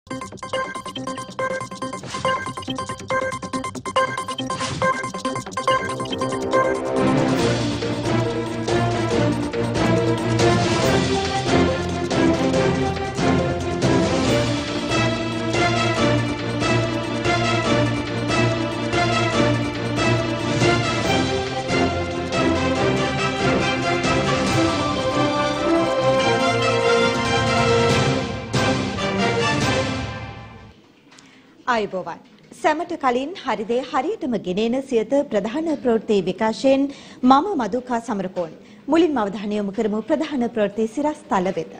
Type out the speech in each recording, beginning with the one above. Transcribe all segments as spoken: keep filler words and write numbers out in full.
ආයුබෝවන්. සැමට කලින් හරිදේ හරියටම ගෙනෙන සියත ප්‍රධාන ප්‍රවෘත්ති විකාශයෙන් මම මදුකා සමරකෝන්. මුලින්ම අවධානය යොමු කරමු ප්‍රධාන ප්‍රවෘත්ති සිරස්තල වෙත.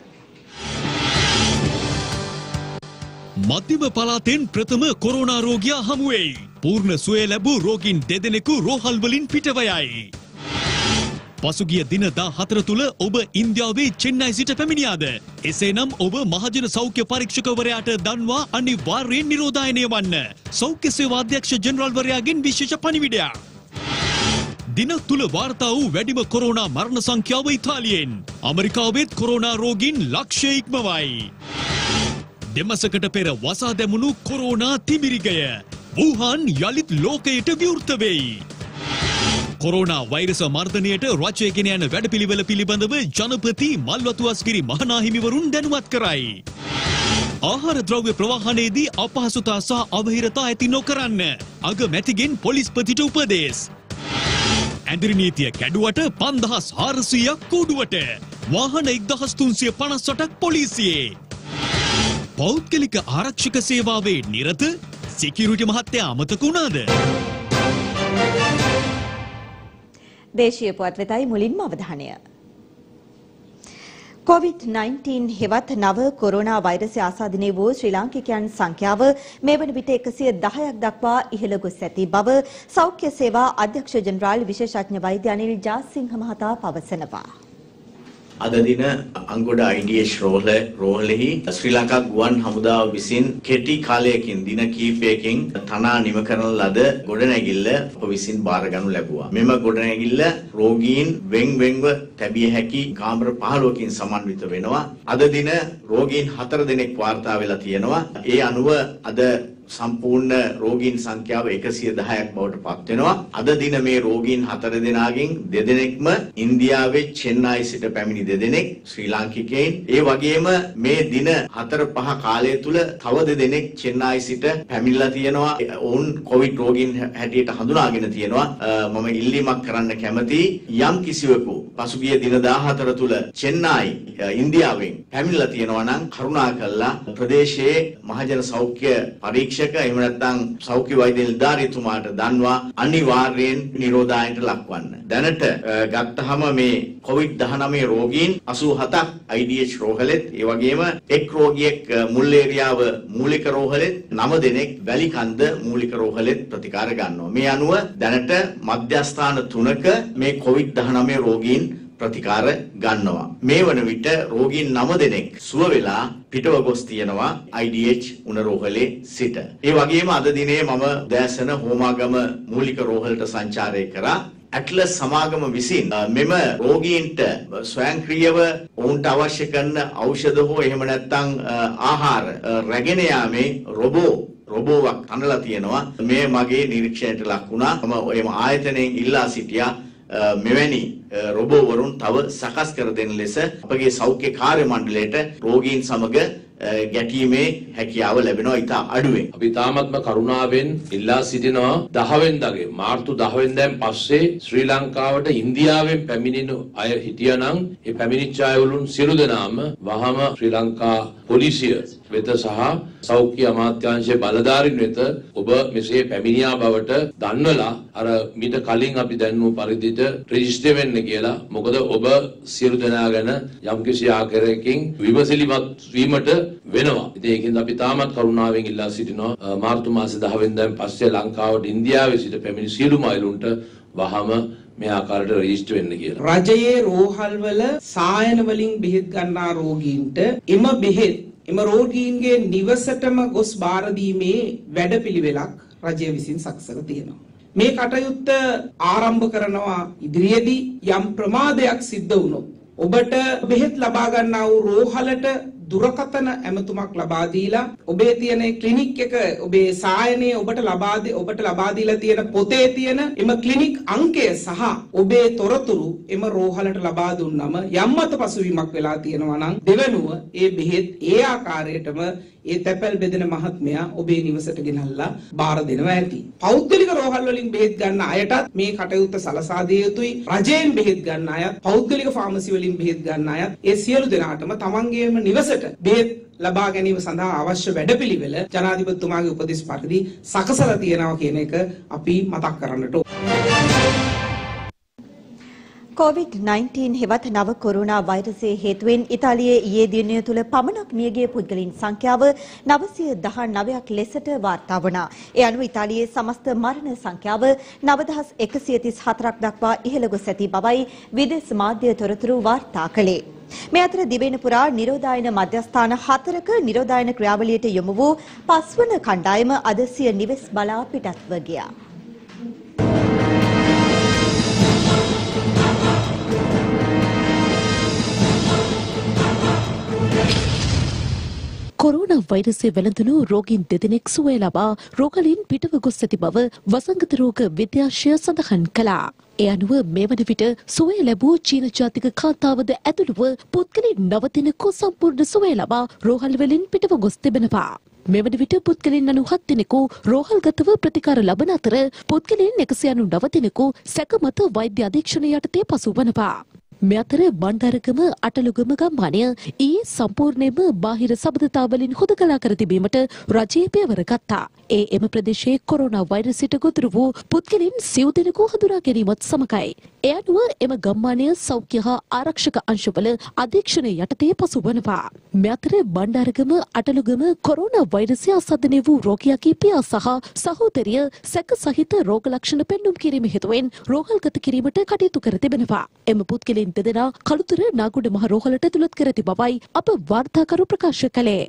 මධ්‍යම පළාතෙන් ප්‍රථම කොරෝනා රෝගියා හමු වෙයි. පූර්ණ සුවය ලැබූ රෝගීන් දෙදෙනෙකු රෝහල් වලින් පිටව යයි. පසුගිය දින දාහතර තුල ඔබ ඉන්දියාවේ චෙන්නයි සිට පැමිණියාද? එසේනම් ඔබ මහජන සෞඛ්‍ය පරීක්ෂකවරයාට දන්වා අනිවාර්යයෙන් නිරෝධායනය වන්න. සෞඛ්‍ය සේවා අධ්‍යක්ෂ ජෙනරාල්වරයාගෙන් විශේෂ පණිවිඩයක්. දින තුල වාර්තා වූ වැඩිම කොරෝනා මරණ සංඛ්‍යාව ඉතාලියෙන්. ඇමරිකාවෙත් කොරෝනා රෝගීන් ලක්ෂය ඉක්මවයි. දෙමසකට පෙර වසා දැමුණු කොරෝනා තිමිරිගය වුහාන් යලිත් ලෝකයට විවෘත වෙයි. කොරෝනා වෛරස මර්ධනයට රජය ගෙන යන වැඩපිළිවෙල පිළිබඳව ජනපති මල්වතු අස්ගිරි මහනාහිමිවරුන් දැනුවත් කරයි. ආහාර ද්‍රව්‍ය ප්‍රවාහනයේදී අපහසුතා සහ අවහිරතා ඇති නොකරන්න අගමැතිගෙන් පොලිස්පතිට උපදෙස්. ඇඳිරි නීතිය කැඩුවට පන්දහස් හාරසීයක් කූඩුවට වාහන එක්දහස් තුන්සිය පනස් අටක් පොලිසියේ. පෞද්ගලික ආරක්ෂක සේවාවේ නිරත සිකියුරිටි මහත්තයා අමතක වුණාද? දේශීය පුවත් වෙතයි මුලින්ම අවධානය. කොවිඩ් නයින්ටීන් හෙවත් නව කොරෝනා වෛරසය ආසාදනය වූ ශ්‍රී ලාංකිකයන් සංඛ්‍යාව මේ වන විට එකසිය දහයක් දක්වා ඉහළ ගොස් ඇති බව සෞඛ්‍ය සේවා අධ්‍යක්ෂ ජෙනරාල් විශේෂඥ වෛද්‍ය අනිල් ජාසිංහ මහතා පවසනවා. අද දින අංගොඩ I D H රෝහලෙහි ශ්‍රී ලංකා ගුවන් හමුදාව විසින් කෙටි කාලයකින් දින කිහිපයකින් තනා නිම කරන ලද ගොඩනැගිල්ල අප විසින් බාරගනු ලැබුවා. මෙම ගොඩනැගිල්ල රෝගීන් වෙන් වෙන්ව තැබිය හැකි කාමර පහළොවකින් සමන්විත වෙනවා. අද දින රෝගීන් හතර දෙනෙක් වාර්තා වෙලා තියෙනවා. ඒ අනුව අද සම්පූර්ණ රෝගීන් සංඛ්‍යාව එකසිය දහයක් බවට පත් වෙනවා. අද දින මේ රෝගීන් හතර දෙනාගෙන් දෙදෙනෙක්ම ඉන්දියාවේ චෙන්නයි සිට පැමිණි දෙදෙනෙක් ශ්‍රී ලාංකිකයන්. ඒ වගේම මේ දින හතර පහ කාලය තුල තව දෙදෙනෙක් චෙන්නයි සිට පැමිණලා තියෙනවා. ඔවුන් කොවිඩ් රෝගීන් හැටියට හඳුනාගෙන තියෙනවා. මම ඉල්ලීමක් කරන්න කැමතියි. යම් කිසිවෙකු පසුගිය දින දාහතර තුල චෙන්නයි ඉන්දියාවෙන් පැමිණලා තියෙනවා නම් කරුණාකරලා ප්‍රදේශයේ මහජන සෞඛ්‍ය පරීක්ෂ එහෙම නැත්නම් සෞඛ්‍ය වෛද්‍ය නිලධාරීතුමාට දන්වා අනිවාර්යයෙන් නිරෝධායනට ලක්වන්න. දැනට ගත්තහම මේ කොවිඩ් දහනවය රෝගීන් අසූ හතක් I D H රෝහලෙත්, ඒ වගේම එක් රෝගියෙක් මුල් ඒරියාව මූලික රෝහලෙත්, නව දෙනෙක් වැලිකන්ද මූලික රෝහලෙත් ප්‍රතිකාර ගන්නවා. මේ අනුව දැනට මධ්‍යස්ථාන තුනක මේ කොවිඩ් දහනවය රෝගීන් ප්‍රතිකාර ගන්නවා. මේ වන විට රෝගීන් නව දෙනෙක් සුව වෙලා පිටව ගොස් තියෙනවා I D H උණ රෝහලේ සිට. ඒ වගේම අද දිනේ මම දැසන හෝමාගම මූලික රෝහලට සංචාරය කරා. ඇට්ලස් සමාගම විසින් මෙම රෝගීන්ට ස්වයංක්‍රීයව ඔවුන්ට අවශ්‍ය කරන ඖෂධ හෝ එහෙම නැත්නම් ආහාර රැගෙන යාමේ රොබෝ රොබෝවක් අනලා තියෙනවා. මේ මගේ නිරීක්ෂණයට ලක් වුණා. මම එම ආයතනයෙන් ඉල්ලා සිටියා මෙවැනි රොබෝවරුන් තව සකස් කර දෙන ලෙස අපගේ සෞඛ්‍ය කාර්ය මණ්ඩලයට රෝගීන් සමග ගැටීමේ හැකියාව ලැබෙනවා ඉතා අඩුවෙන්. අපි තාමත්ම කරුණාවෙන් ඉල්ලා සිටිනවා දහ වෙනිදාගේ මාර්තු දහ වෙනිදාන් පස්සේ ශ්‍රී ලංකාවට ඉන්දියාවෙන් පැමිණෙන අය හිටියනම් ඒ පැමිණිච්ච අයවලුන් සියලු දෙනාම වහම ශ්‍රී ලංකා පොලිසිය වෙත සහ සෞඛ්‍ය අමාත්‍යාංශයේ බලධාරීන් වෙත ඔබ මෙසේ පැමිණියා බවට දන්වලා අර මීට කලින් අපි දැන්වූ පරිදිට රෙජිස්ටර් වෙන්න කියලා. මොකද ඔබ සියලු දෙනා ගැන යම්කිසි ආකාරයකින් විමසිලිමත් වීමට වෙනවා. ඉතින් ඒකින්ද අපි තාමත් කරුණාවෙන් ඉල්ලා සිටිනවා මාර්තු මාසේ දහ වෙනිදාන් පස්සේ ලංකාවට ඉන්දියාවේ සිට පැමිණි සියලුම අයලුන්ට වහම මේ ආකාරයට රෙජිස්ටර් වෙන්න කියලා. රජයේ රෝහල් වල සායන වලින් බෙහෙත් ගන්නා රෝගීන්ට එම බෙහෙත් එම රෝගීන්ගේ නිවසටම ගොස් බාර දීමේ වැඩපිළිවෙලක් රජය විසින් සකසලා තියෙනවා. මේ කටයුත්ත ආරම්භ කරනවා ඉදිරියේදී යම් ප්‍රමාදයක් සිද්ධ වුණොත් ඔබට බෙහෙත් ලබා ගන්නා වූ රෝහලට දුරකථන ඇමතුමක් ලබා දීලා ඔබේ තියෙන ක්ලිනික් එක ඔබේ සායනය ඔබට ලබා දී ඔබට ලබා දීලා තියෙන පොතේ තියෙන එම ක්ලිනික් අංකය සහ ඔබේ තොරතුරු එම රෝහලට ලබා දුන්නම යම් මත පසුවීමක් වෙලා තියෙනවා නම් දෙවනුව ඒ බෙහෙත් ඒ ආකාරයටම ඒ තැපැල් බෙදෙන මහත්මයා ඔබේ නිවසට ගෙනල්ලා බාර දෙනවා ඇති. පෞද්ගලික රෝහල් වලින් බෙහෙත් ගන්න අයටත් මේ කටයුත්ත සලසා දිය යුතුයි. රජයෙන් බෙහෙත් ගන්න අයත්, පෞද්ගලික ෆාමසි වලින් බෙහෙත් ගන්න අයත් ඒ සියලු දෙනාටම තමන්ගේම නිවසට බෙහෙත් ලබා ගැනීම සඳහා අවශ්‍ය වැඩපිළිවෙල ජනාධිපතිතුමාගේ උපදෙස් පරිදි සකසලා තියෙනවා කියන එක අපි මතක් කරන්නට ඕන. කොවිඩ් නයින්ටීන් හෙවත් නව කොරෝනා වෛරසය හේතුවෙන් ඉතාලියේ ඊයේ දිනය තුල පමණක් මියගිය පුද්ගලයන් සංඛ්‍යාව නවසිය දහනවයක් ලෙසට වාර්තා වුණා. ඒ අනුව ඉතාලියේ සමස්ත මරණ සංඛ්‍යාව නව දහස් එකසිය තිස් හතරක් දක්වා ඉහළ ගොස් ඇති බවයි විදේශ මාධ්‍ය තොරතුරු වාර්තා කළේ. මේ අතර දිවයින පුරා නිරෝධායන මධ්‍යස්ථාන හතරක නිරෝධායන ක්‍රියාවලියට යොමු වූ පස්වන කණ්ඩායම අද සිය නිවෙස් බලා පිටත්ව ගියා. කොරෝනා වෛරසය වැළඳුණු රෝගීන් දෙදෙනෙක් සුවය ලබා රෝගලීන් පිටව ගොස් ඇති බව වසංගත රෝග විද්‍යාංශය සඳහන් කළා. ඒ අනුව මේ වන විට සුවය ලැබූ චීන ජාතික කාන්තාවද ඇතුළුව පුද්ගලයන් නව දෙනෙකු සම්පූර්ණ සුවය ලබා රෝහල් වලින් පිටව ගොස් තිබෙනවා. මෙවන විට පුද්ගලයන් අනූහත් දෙනෙකු රෝහල්ගතව ප්‍රතිකාර ලබන අතර පුද්ගලයන් එකසිය අනූනව දෙනෙකු සැකමත වෛද්‍ය අධීක්ෂණය යටතේ පසුවනවා. මේ අතර බණ්ඩාරගම අටලුගම ගම්මානය ඊයේ සම්පූර්ණයෙන්ම බාහිර සබඳතාවලින් හොදකලා කර තිබීමට රජය පියවර ගත්තා. ඒ එම ප්‍රදේශයේ කොරෝනා වෛරසයට ගොදුරු වූ පුද්ගලයන් සිව් දෙනෙකු හඳුනා ගැනීමත් සමගයි. ඒ අනුව එම ගම්මානය සෞඛ්‍ය හා ආරක්ෂක අංශවල අධීක්ෂණය යටතේ පසුවනවා. මේ අතර බණ්ඩාරගම අටලුගම කොරෝනා වෛරසය අසාධනය වූ රෝගියාගේ පියා සහ සහෝදරිය සැක සහිත රෝග ලක්ෂණ පෙන්නුම් කිරීම හේතුවෙන් රෝහල්ගත කිරීමට කටයුතු කර තිබෙනවා. එම පුද්ගලයන් දෙදෙනා කළුතර නාගොඩ මහ රෝහලට ඇතුළත් කර ඇති බවයි අප වාර්තාකරු ප්‍රකාශ කළේ.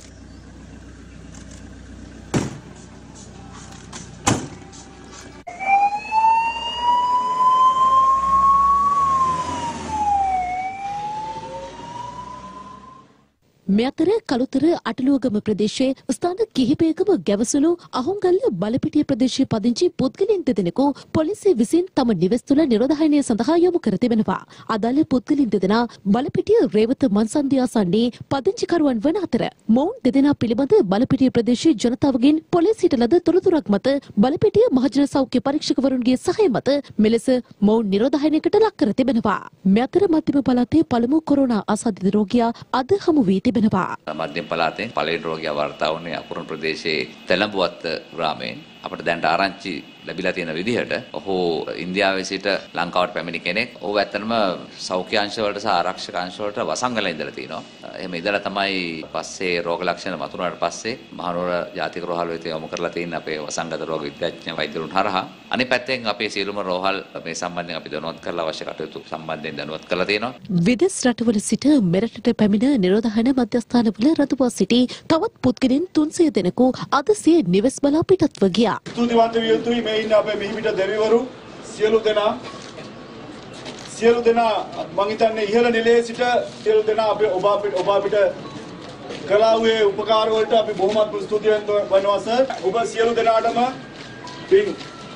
මේ අතර කළුතර අටලුවගම ප්‍රදේශයේ ස්ථාන කිහිපයකම ගැවසුණු අහුන්ගල්ල බලපිටිය ප්‍රදේශයේ පදිංචි පුද්ගලයන් දෙදෙනෙකු පොලිසිය විසින් තම නිවෙස් තුළ නිරෝධායනය සඳහා යොමු කර තිබෙනවා. අදාළ පුද්ගලයන් දෙදෙනා බලපිටිය රේවත මන්සන්දිය ආසන්නයේ පදිංචිකරුවන් වන අතර මොවුන් දෙදෙනා පිළිබඳ බලපිටිය ප්‍රදේශයේ ජනතාවගෙන් පොලිසියට ලද තොරතුරක් මත බලපිටිය මහජන සෞඛ්‍ය පරීක්ෂකවරුන්ගේ සහය මත මෙලෙස මොවුන් නිරෝධායනයකට ලක් කර තිබෙනවා. මේ අතර මධ්‍යම පළාතේ පළමු කොරෝනා ආසාදිත රෝගියා අද හමු වී තිබෙනවා. මධ්‍යම පළාතෙන් පළවෙනි රෝගියා වාර්තා වුණේ අකුරුණ ප්‍රදේශයේ තෙලඹුවත් ග්‍රාමයෙන්. අපිට දැනට ආරංචි ලැබිලා තියෙන විදිහට ඔහු ඉන්දියාවේ සිට ලංකාවට පැමිණි කෙනෙක්. ඔහු ඇත්තටම සෞඛ්‍ය අංශ වලට සහ ආරක්ෂක අංශ වලට වසංගල ඉඳලා තිනවා. එහෙම ඉඳලා තමයි පස්සේ රෝග ලක්ෂණ මතුනාට පස්සේ මහනුවර ජාතික රෝහල වෙත යොමු කරලා තියෙන අපේ වසංගත රෝග විද්‍යාඥ වෛද්‍යවරුන් හරහා. අනිත් පැත්තෙන් අපේ සියලුම රෝහල් මේ සම්බන්ධයෙන් අපි දැනුවත් කරලා අවශ්‍ය කටයුතු සම්බන්ධයෙන් දැනුවත් කරලා තියෙනවා. විදේශ රටවල සිට මෙරටට පැමිණ නිරෝධායන මධ්‍යස්ථානවල රඳවා සිටි තවත් පුද්ගලයන් තුන්සිය දෙනෙකු අද සිය නිවෙස් බලා පිටත්ව ගියා. ස්තුතිවන්ත විය යුතුයි මේ ඉන්න අපේ මිහිමිට දෙවිවරු සියලු දෙනා සියලු දෙනා මං හිතන්නේ ඉහළ නිලයේ සිට සියලු දෙනා අපේ ඔබ අපිට ඔබ අපිට කලාවේ උපකාර වලට අපි බොහොමත්ම ස්තුතිවන්ත වෙනවා සර්. ඔබ සියලු දෙනාටම පින්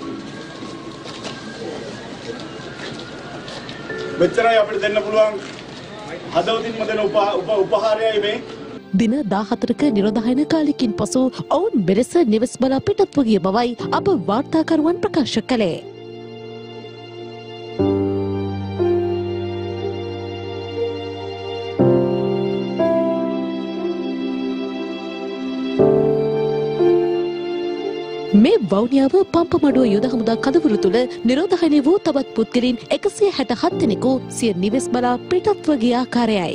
මෙච්චරයි අපිට දෙන්න පුළුවන් හදවතින්ම දෙන උපහාරයයි මේ. දින දාහතරක නිරෝධායන කාලයකින් පසු ඔවුන් මෙලෙස නිවෙස් බලා පිටත්ව ගිය බවයි අප වාර්තාකරුවන් ප්‍රකාශ කළේ. මේ වවුනියාව පම්පමඩුව යුද හමුදා කඳවුරු තුළ නිරෝධායනය වූ තවත් පුද්ගලයන් එකසිය හැටහත් දෙනෙකු සිය නිවෙස් බලා පිටත්ව ගිය ආකාරයයි.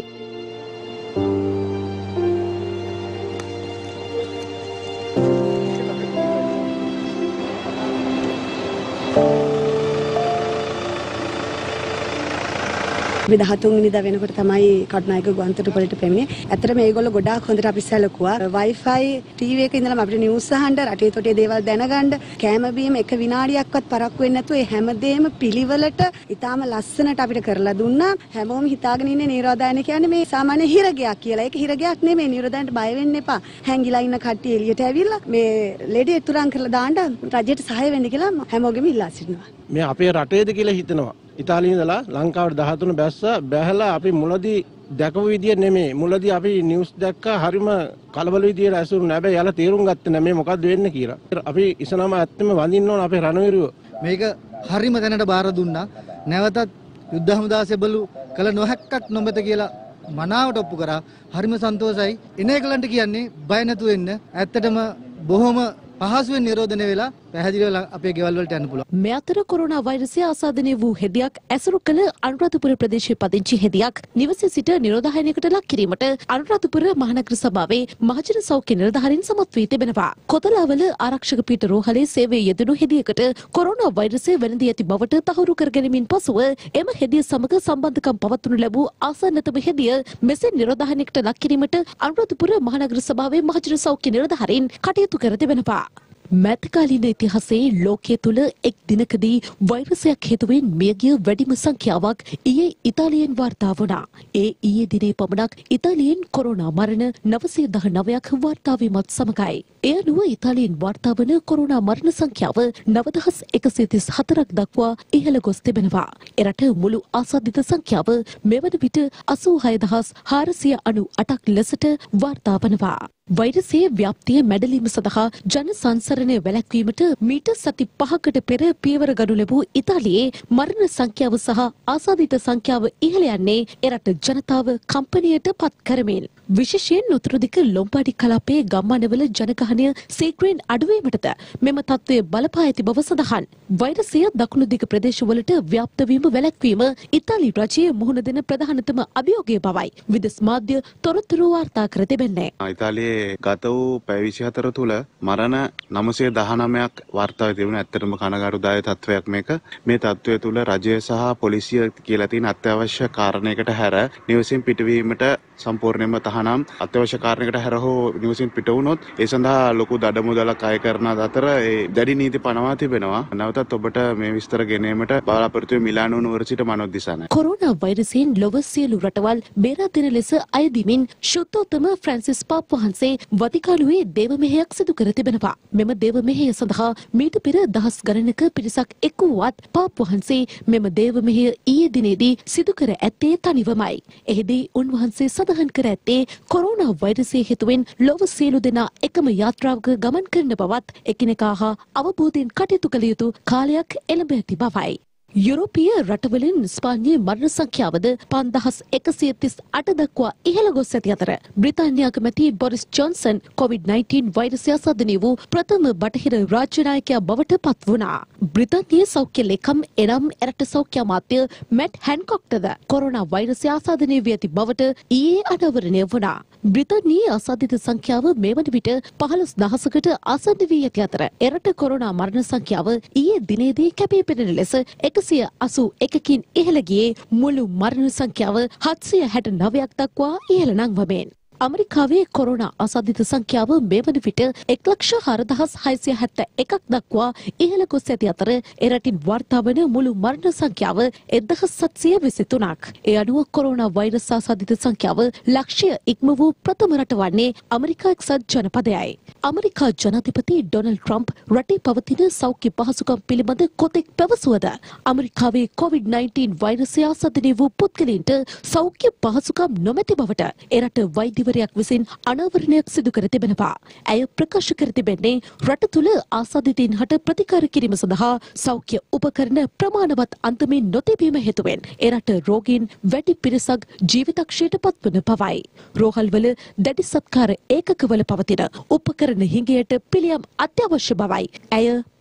අපි දහතුන් වෙනිදා වෙනකොට තමයි කටුනායක ගුවන්තොටුපළට පැමිණේ. ඇත්තටම මේගොල්ලෝ ගොඩාක් හොඳට අපි සැලකුවා. Wi-Fi ටීවී එකේ ඉඳලා අපිට නිවුස් අහන්න, රටේ තොටේ දේවල් දැනගන්න, කැම බීම එක විනාඩියක්වත් පරක්කු වෙන්නේ නැතුව මේ හැමදේම පිළිවෙලට ඉතාම ලස්සනට අපිට කරලා දුන්නා. හැමෝම හිතාගෙන ඉන්නේ නිරෝධායන කියන්නේ මේ සාමාන්‍ය හිරගයක් කියලා. ඒක හිරගයක් නෙමෙයි. නිරෝධායනට බය වෙන්න එපා. හැංගිලා ඉන්න කට්ටිය එළියට ඇවිල්ලා මේ ලෙඩේ තුරන් කරලා දාන්න රජයට සහාය වෙන්න කියලා හැමෝගෙම ඉල්ලා සිටිනවා. මේ අපේ රටේද කියලා හිතනවා. ඉතාලියේ ඉඳලා ලංකාවට දහතුන බැස්ස බැහැලා අපි මුලදී දැකපු විදිය නෙමෙයි. මුලදී අපි නිවුස් දැක්කා හරිම කලබල විදියට ඇසුරු නැහැ. හැබැයි යාලා තේරුම් ගත්තේ නැහැ මේ මොකද්ද වෙන්නේ කියලා. අපි ඉසනම ඇත්තම වඳින්න ඕන අපේ රණවිරුව. මේක හරිම තැනට බාර දුන්නා. නැවතත් යුද්ධ හමුදා සෙබළු කළ නොහැක්කක් නොමැත කියලා මනාවට ඔප්පු කරා. හරිම සන්තෝෂයි. එනේකලන්ට කියන්නේ බය නැතු වෙන්න. ඇත්තටම බොහොම පහසුවෙන් නිරෝධනය වෙලා පැහැදිලිව අපේ ගෙවල් වලට යන්න පුළුවන්. මේ අතර කොරෝනා වෛරසය ආසාදනය වූ හෙදියක් ඇසුරු කළ අනුරාධපුර ප්‍රදේශයේ පදිංචි හෙදියක් නිවසේ සිට නිරෝධායනයකට ලක් කිරීමට අනුරාධපුර මහනගර සභාවේ මහජන සෞඛ්‍ය නිලධාරීන් සමත් වී තිබෙනවා. කොතලාවල ආරක්ෂක පීඨ රෝහලේ සේවයේ යෙදුණු හෙදියකට කොරෝනා වෛරසය වැළඳී ඇති බවට තහවුරු කර ගැනීමෙන් පසුව එම හෙදිය සමග සම්බන්ධකම් පවත්වනු ලැබූ ආසන්නතම හෙදිය මෙසේ නිරෝධායනයකට ලක් කිරීමට අනුරාධපුර මහනගර සභාවේ මහජන සෞඛ්‍ය නිලධාරීන් කටයුතු කර තිබෙනවා. මැතිකාලීන ඉතිහාසයේ ලෝකයේ තුල එක් දිනකදී වෛරසයක් හේතුවෙන් මියගිය වැඩිම සංඛ්‍යාවක් ඊයේ ඉතාලියෙන් වාර්තා වුණා. ඒ ඊයේ දිනේ පමණක් ඉතාලියෙන් කොරෝනා මරණ නවසිය දහනවයක් වාර්තා වීමත් සමගයි. එය අනුව ඉතාලියෙන් වාර්තා වන කොරෝනා මරණ සංඛ්‍යාව නවදහස් එකසිය තිස් හතරක් දක්වා ඉහළ ගොස් තිබෙනවා. එරට මුළු ආසාදිත සංඛ්‍යාව මෙවන විට අසූ හය දහස් හාරසිය අනූ අටක් ලෙසට වාර්තා වනවා. වෛරසයේ ව්‍යාප්තිය මැඩලීම සඳහා ජන සංසරණය වැළැක්වීමට මීට සති පහකට පෙර පියවර ගනු ලැබූ ඉතාලියේ මරණ සංඛ්‍යාව සහ ආසාදිත සංඛ්‍යාව ඉහළ යන්නේ එරට ජනතාව කම්පනයට පත් කරමින්. විශේෂයෙන් උතුරුදික ලොම්බාඩි කලාපයේ ගම්මානවල ජනගහනය සීක්‍රයෙන් අඩුවීමටද මෙම තත්ත්වය බලපා ඇති බව සඳහන්. වෛරසය දකුණු දිග ප්‍රදේශවලට ව්‍යාප්ත වීම වැළැක්වීම ඉතාලි රජයේ මුහුණ දෙන ප්‍රධානතම අභියෝගය බවයි විදෙස් මාධ්‍ය තොරතුරු වාර්තා කර තිබෙන්නේ. ඉතාලියේ ගත වූ පැය විසිහතර තුළ මරණ නවසිය දහනවයක් වාර්තා වෙ තිබුණ ඇත්තටම කනගාටුදායක තත්වයක් මේක. මේ තත්වය තුළ රජය සහ පොලිසිය කියලා තියෙන අත්‍යවශ්‍ය කාරණයකට හැර නිවසින් පිටවීමට සම්පූර්ණයෙන්ම තහනම් අත්‍යවශ්‍ය කාරණයකට හැර හෝ නිවසින් පිට වුණොත් ඒ සඳහා ලොකු දඩමුදලක් අය කරන අතර ඒ දැඩි නීති පනවා තිබෙනවා. නැවතත් ඔබට මේ විස්තර ගෙනීමට බලාපොරොත්තු වෙ මිලානෝ නුවරසිට මනෝජ් දිසාන. කොරෝනා වෛරසයෙන් ලොව සියලු රටවල් බේරා දෙන ලෙස අයදිමින් ශුද්ධෝත්තම ෆ්‍රැන්සිස් පාප් වහන්සේ වතිකානුවේ දේව මෙහෙයක් සිදු කර තිබෙනවා. මෙම දේව මෙහෙය සඳහා මීට පෙර දහස් ගණනක පිරිසක් එක් වුවත් පාප් වහන්සේ මෙම දේව මෙහෙය ඊයේ දිනේදී සිදු කර ඇත්තේ තනිවමයි. එහිදී උන්වහන්සේ සඳහන් කර ඇත්තේ කොරෝනා වෛරසය හේතුවෙන් ලොව සියලු දෙනා එකම යාත්‍රාවක ගමන් කරන බවත් එකිනෙකා හා අවබෝධයෙන් කටයුතු කළ යුතු කාලයක් එළඹ ඇති බවයි. යුරෝපීය රටවලින් ස්පාඤ්ඤයේ මරණ සංඛ්‍යාවද පන්දහස් එකසිය තිස් අට දක්වා ඉහළ ගොස් ඇති අතර බ්‍රිතාන්‍ය අගමැති බොරිස් ජොන්සන් කොවිඩ් නයින්ටීන් වෛරසය ආසාදනය වූ ප්‍රථම බටහිර රාජ්‍ය නායකයා බවට පත් වුණා. බ්‍රිතාන්‍යයේ සෞඛ්‍ය ලේකම් එනම් එරට සෞඛ්‍ය අමාත්‍ය මැට් හැන්කොක්ටද කොරෝනා වෛරසය ආසාදනය වී ඇති බවට ඊයේ අනාවරණය වුණා. බ්‍රිතාන්‍යයේ ආසාදිත සංඛ්‍යාව මේ වන විට පහළොස් දහසකට ආසන්න වී ඇති අතර එරට කොරෝනා මරණ සංඛ්‍යාව ඊයේ දිනේදී කැපී පෙනෙන ලෙස එකසිය අසූ එකකින් ඉහළ ගියේ මුළු මරණ සංඛ්‍යාව හත්සිය හැට නවයක් දක්වා ඉහළ නංවමින්. ඇමරිකාවේ කොරෝනා ආසාදිත සංඛ්‍යාව මේ වන විට එක් ලක්ෂ හාරදහස් හයසිය හැත්තෑ එකක් දක්වා ඉහළ ගොස් ඇති අතර එරටින් වාර්තා වන මුළු මරණ සංඛ්‍යාව එක්දහස් සත්සිය විසි තුනක්. ඒ අනුව කොරෝනා වෛරස් ආසාදිත සංඛ්‍යාව ලක්ෂය ඉක්ම වූ ප්‍රථම රට වන්නේ ඇමරිකා එක්සත් ජනපදයයි. ඇමරිකා ජනාධිපති ඩොනල්ඩ් ට්‍රම්ප් රටේ පවතින සෞඛ්‍ය පහසුකම් පිළිබඳ කොතෙක් පැවසුවද ඇමරිකාවේ කොවිඩ් නයින්ටීන් වෛරසය ආසාදනය වූ පුද්ගලයන්ට සෞඛ්‍ය පහසුකම් නොමැති බවට එරට වෛද්‍යවරයා විසින් අනාවරණයක් සිදු කර තිබෙනවා. ඇය ප්‍රකාශ කර තිබෙන්නේ රට තුළ ආසාදිතයින් හට ප්‍රතිකාර කිරීම සඳහා සෞඛ්‍ය උපකරණ ප්‍රමාණවත් අන්තමින් නොතිබීම හේතුවෙන් එරට රෝගීන් වැඩි පිරිසක් ජීවිතක්ෂයට පත්වන බවයි. රෝහල්වල දැඩි සත්කාර ඒකකවල පවතින උපකරණ හිඟයට පිළියම් අත්‍යවශ්‍ය බවයි ඇය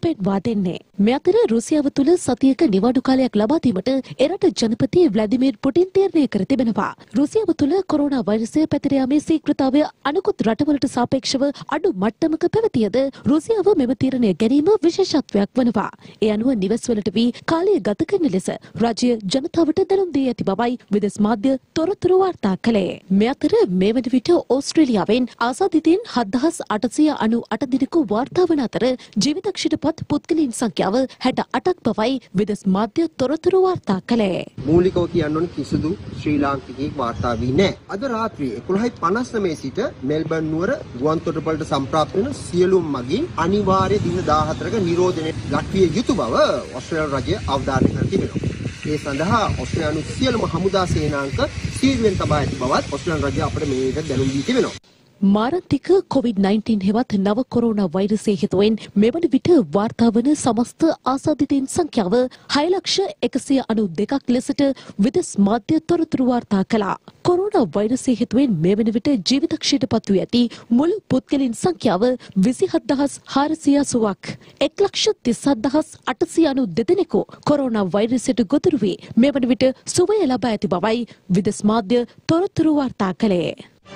පෙන්වා දෙන්නේ. මේ අතර රුසියාව තුළ සතියක නිවාඩු කාලයක් ලබා දීමට එරට ජනපති ව්ලාදිමිර් පුටින් තීරණය කර තිබෙනවා. රුසියාව තුළ කොරෝනා වෛරසය පැතිර යාමේ ශීඝ්‍රතාවය අනෙකුත් රටවලට සාපේක්ෂව අඩු මට්ටමක පැවතියද රුසියාව මෙම තීරණය ගැනීම විශේෂත්වයක් වනවා. ඒ අනුව නිවෙස්වලට වී කාලය ගත කරන ලෙස රජය ජනතාවට දැනුම් දී ඇති බවයි විදෙස් මාධ්‍ය තොරතුරු වාර්තා කළේ. මේ අතර මේ වන විට ඕස්ට්‍රේලියාවෙන් ආසාදිතයින් හත්දහස් අටසිය අනූඅට දිනක වාර්තා වන අතර ජීවිතක්ෂයට පත් පුද්ගලයන් සංඛ්‍යාව හැට අටක් බවයි විදෙස් මාධ්‍ය තොරතුරු වාර්තා කළේ. මූලිකව කියන්න ඕන කිසිදු ශ්‍රී ලාංකිකයෙක් වාර්තා වී නැහැ. අද රාත්‍රියේ එකොළහයි පනස් නවය සිට මෙල්බර්න් නුවර ගුවන්තොටුපළට සම්ප්‍රාප්ත වෙන සියලුම මගීන් අනිවාර්ය දින දාහතරක නිරෝධනයට ලක්විය යුතු බව ඕස්ට්‍රේලියානු රජය අවධාරණය කර තිබෙනවා. ඒ සඳහා ඕස්ට්‍රේලියානු සියලුම හමුදා සේනාංක සීරුවෙන් තබා ඇති බවත් ඕස්ට්‍රේලියානු රජය අපට මේක දැනුම් දී තිබෙනවා. මාරන්තික කොවිඩ් නයින්ටීන් හෙවත් නව කොරෝනා වෛරසය හේතුවෙන් මෙවන විට වාර්තා වන සමස්ත ආසාදිතයින් සංඛ්‍යාව හය ලක්ෂ එකසිය අනූ දෙකක් ලෙසට විදෙස් මාධ්‍ය තොරතුරු වාර්තා කළා. කොරෝනා වෛරසය හේතුවෙන් මෙවන විට ජීවිතක්ෂයට පත් වී ඇති මුළු පුද්ගලයන් සංඛ්‍යාව විසිහත් දහස් හාරසිය අසූවක්. එක් ලක්ෂ තිස් හත් දහස් අටසිය අනූ දෙදෙනෙකු කොරෝනා වෛරසයට ගොදුරු වී මෙවන විට සුවය ලබා ඇති බවයි විදෙස් මාධ්‍ය තොරතුරු වාර්තා කළේ.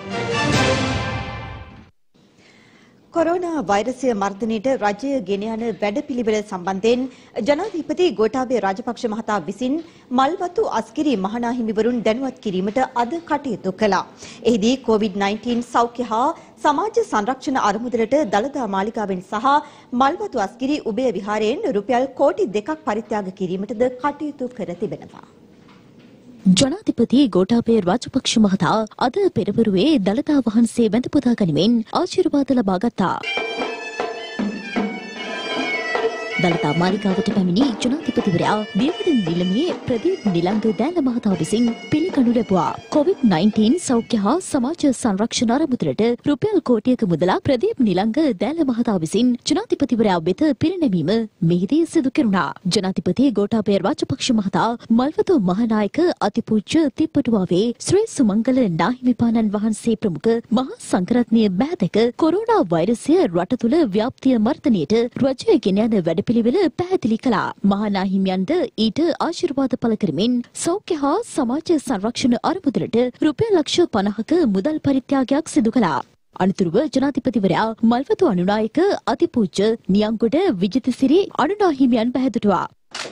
කොරෝනා වෛරසය මර්ධනයට රජය ගෙන යන වැඩපිළිවෙල සම්බන්ධයෙන් ජනාධිපති ගෝඨාභය රාජපක්ෂ මහතා විසින් මල්වතු අස්කිරි මහනාහිමිවරුන් දැනුවත් කිරීමට අද කටයුතු කළා. එහිදී කොවිඩ් නයින්ටීන් සෞඛ්‍ය හා සමාජ සංරක්ෂණ අරමුදලට දළදා මාලිගාවෙන් සහ මල්වතු අස්කිරි උභය විහාරයෙන් රුපියල් කෝටි දෙකක් පරිත්‍යාග කිරීමටද කටයුතු කර තිබෙනවා. ජනාධිපති ගෝඨාභය රාජපක්ෂ මහතා අද පෙරවරුවේ දළදා වහන්සේ වැඳ පුදා ගනිමින් ආශිර්වාද ලබා ගත්තා. දළදා මාලිගාවට පැමිණි ජනාධිපතිවරයා දියවඩන නිලමේ ප්‍රදීප් නිලංග දෑල මහතා විසින් පිළිගනු ලැබුවා. කොවිඩ් නයින්ටීන් සෞඛ්‍ය හා සමාජ සංරක්ෂණ අරමුදලට රුපියල් කෝටියක මුදලක් ප්‍රදීප් නිලංග දෑල මහතා විසින් ජනාධිපතිවරයා වෙත පිරිනැමීම මෙහිදී සිදු කෙරුණා. ජනාධිපති ගෝඨාභය රාජපක්ෂ මහතා මල්වතු මහානායක අතිපූජ්‍ය තිප්පටුවාවේ ශ්‍රී සුමංගල නාහිමිපාණන් වහන්සේ ප්‍රමුඛ මහා සංඝරත්නය බැහැදක කොරෝනා වෛරසය රට තුළ ව්‍යාප්තිය මර්ධනයට රජය ගෙන යන වැඩ පිළිවෙල පැහැදිලි කළා. මහානාහිමියන්ද ඊට ආශිර්වාද පළ කරමින් සෞඛ්‍ය හා සමාජ සංරක්ෂණ අරමුදලට රුපියල් ලක්ෂ පනහක මුදල් පරිත්‍යාගයක් සිදු කළා. අනතුරුව ජනාධිපතිවරයා මල්වතු අනුනායක අතිපූජ්‍ය නියංගොඩ විජිතසිරි අනුනාහිමියන් පැහැදුටුවා.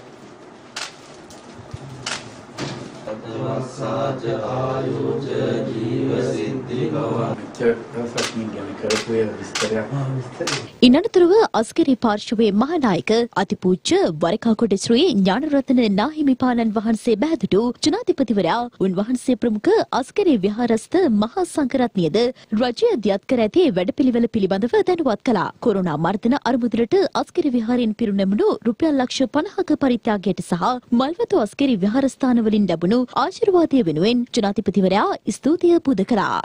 ඉන් අනතුරුව අස්කරි පාර්ශවයේ මහානායක අතිපූජ්‍ය වරකාකොඩ ශ්‍රී ඥානරත්න නාහිමිපාණන් වහන්සේ බැහැදුටු ජනාධිපතිවරයා උන්වහන්සේ ප්‍රමුඛ අස්කරි විහාරස්ථ මහා සංඝරත්නයද රජය දියත් කර ඇති වැඩපිළිවෙල පිළිබඳව දැනුවත් කළා. කොරෝනා මර්ධන අරමුදලට අස්කරි විහාරයෙන් පිරිනැමුණු රුපියල් ලක්ෂ පනහක පරිත්‍යාගයට සහ මල්වතු අස්කරි විහාරස්ථානවලින් ලැබුණු ආශිර්වාදය වෙනුවෙන් ජනාධිපතිවරයා ස්තුතිය පුද කළා.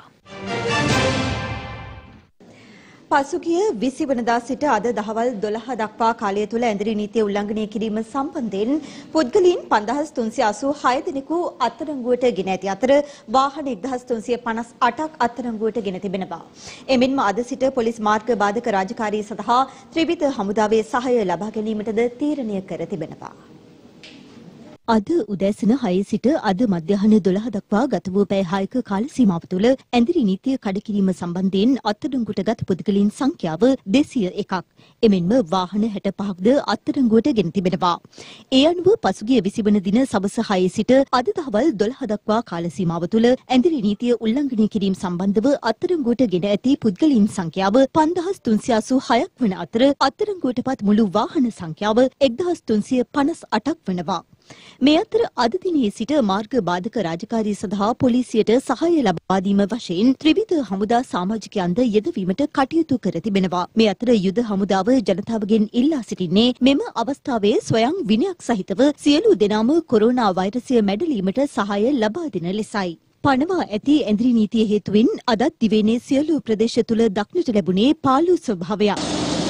පසුගිය විසි වනදා සිට අද දහවල් දොළහ දක්වා කාලය තුළ ඇඳරි නීතිය උල්ලංඝනය කිරීම සම්බන්ධයෙන් පුද්ගලයන් පන්දහස් තුන්සිය අසූ හය දෙනෙකු අත්අඩංගුවට ගෙන ඇති අතර වාහන එක්දහස් තුන්සිය පනස් අටක් අත්අඩංගුවට ගෙන තිබෙනවා. එමෙන්ම අද සිට පොලිස් මාර්ග බාධක රාජකාරී සඳහා ත්‍රිවිධ හමුදාවේ සහාය ලබා ගැනීමටද තීරණය කර තිබෙනවා. අද උදෑසන හය සිට අද මධ්‍යහන දොළහ දක්වා ගත වූ පැය හයක කාල සීමාව තුළ ඇඳිරි නීතිය කඩකිරීම සම්බන්ධයෙන් අත්අඩංගුවට ගත් පුද්ගලයන් සංඛ්‍යාව දෙසිය එකක්. එමෙන්ම වාහන හැට පහක්ද අත්අඩංගුවට ගෙන තිබෙනවා. ඒ අනුව පසුගිය විසි වන දින සවස හය සිට අද දහවල් දොළහ දක්වා කාල සීමාව තුළ ඇඳිරි නීතිය උල්ලංඝනය කිරීම සම්බන්ධව අත්අඩංගුවට ගෙන ඇති පුද්ගලයන් සංඛ්‍යාව පන්දහස් තුන්සිය අසූ හයක් වන අතර අත්අඩංගුවට පත් මුළු වාහන සංඛ්‍යාව එක්දහස් තුන්සිය පනස් අටක් වනවා. මේ අතර අද දිනේ සිට මාර්ග බාධක රාජකාරී සඳහා පොලිසියට සහාය ලබා දීම වශයෙන් ත්‍රිවිධ හමුදා සමාජිකයන්ද යෙදවීමට කටයුතු කර තිබෙනවා. මේ අතර යුද හමුදාව ජනතාවගෙන් ඉල්ලා සිටින්නේ මෙම අවස්ථාවේ ස්වයං විනයක් සහිතව සියලු දෙනාම කොරෝනා වෛරසය මැඩලීමට සහාය ලබා දෙන ලෙසයි. පනවා ඇති ඇඳිරි නීතිය හේතුවෙන් අදත් දිවයිනේ සියලු ප්‍රදේශ තුළ දක්නට ලැබුණේ පාළු ස්වභාවයක්.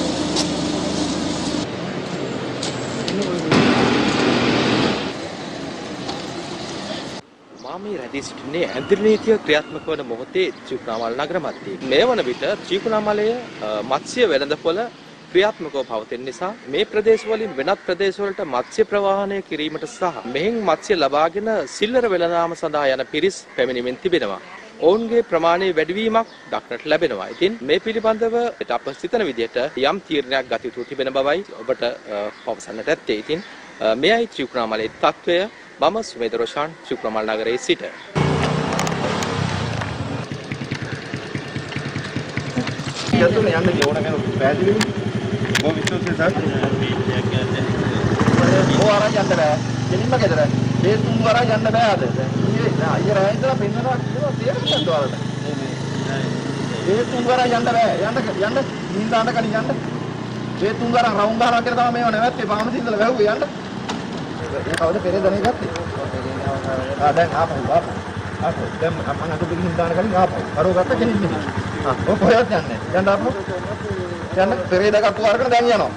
මේ රැඳී සිටින්නේ ඇඳිරි නීතිය ක්‍රියාත්මක වන මොහොතේ ත්‍රිකුණාමල නගර මැදේ. මේ වන විට ත්‍රිකුණාමලය මත්ස්‍ය වෙළඳපොළ ක්‍රියාත්මකව පවතින නිසා මේ ප්‍රදේශවලින් වෙනත් ප්‍රදේශවලට මත්ස්‍ය ප්‍රවාහනය කිරීමට සහ මෙහින් මත්ස්‍ය ලබාගෙන සිල්ලර වෙළඳාම සඳහා යන පිරිස් පැමිණෙමින් තිබෙනවා. ඔවුන්ගේ ප්‍රමාණය වැඩිවීමක් දක්නට ලැබෙනවා. ඉතින් මේ පිළිබඳව අප සිතන විදිහට යම් තීරණයක් ගත යුතු තිබෙන බවයි ඔබට පවසන්නට ඇත්තේ. ඉතින් මෙයයි ත්‍රිකුණාමලයේ තත්ත්වය. මම සුමේද රොෂාන් ත්‍රිකුණාමල නගරයේ සිට. යතුන යන්න ඕන කෙනෙක් පැහැදිලිද? මොකද විශ්වාසය සර්? ඕ ආරංචි යන්න බෑ. දෙලින්ම ගෙදර. මේ තුන් වරක් යන්න බෑ අද. ඊයේ නෑ අයියා රෑ ඉඳලා පෙන්නනවා කියලා තේරුම් ගන්න ඕනද? මේ තුන් වරක් යන්න බෑ. යන්න යන්න නින්දාන්න කලින් යන්න. මේ තුන් වරක් රවුම් ගහනවා කියලා තමයි මේව නැවැත්තේ. පාමසි ඉඳලා වැහුවේ යන්න. ඒ කවුද පෙරේ දනේ ගත්තේ? ආ දැන් ආපහු ආපහු. ආපහු දැන් මම අත දෙකින් නින්දාන්න කලින් ආපහු. කරෝ ගත්ත කෙනෙක් නෙමෙයි. ආ ඔය කොහෙවත් යන්නේ. යන්න ආපහු. යන්න පෙරේ දකපු වරකට දැන් යනවා.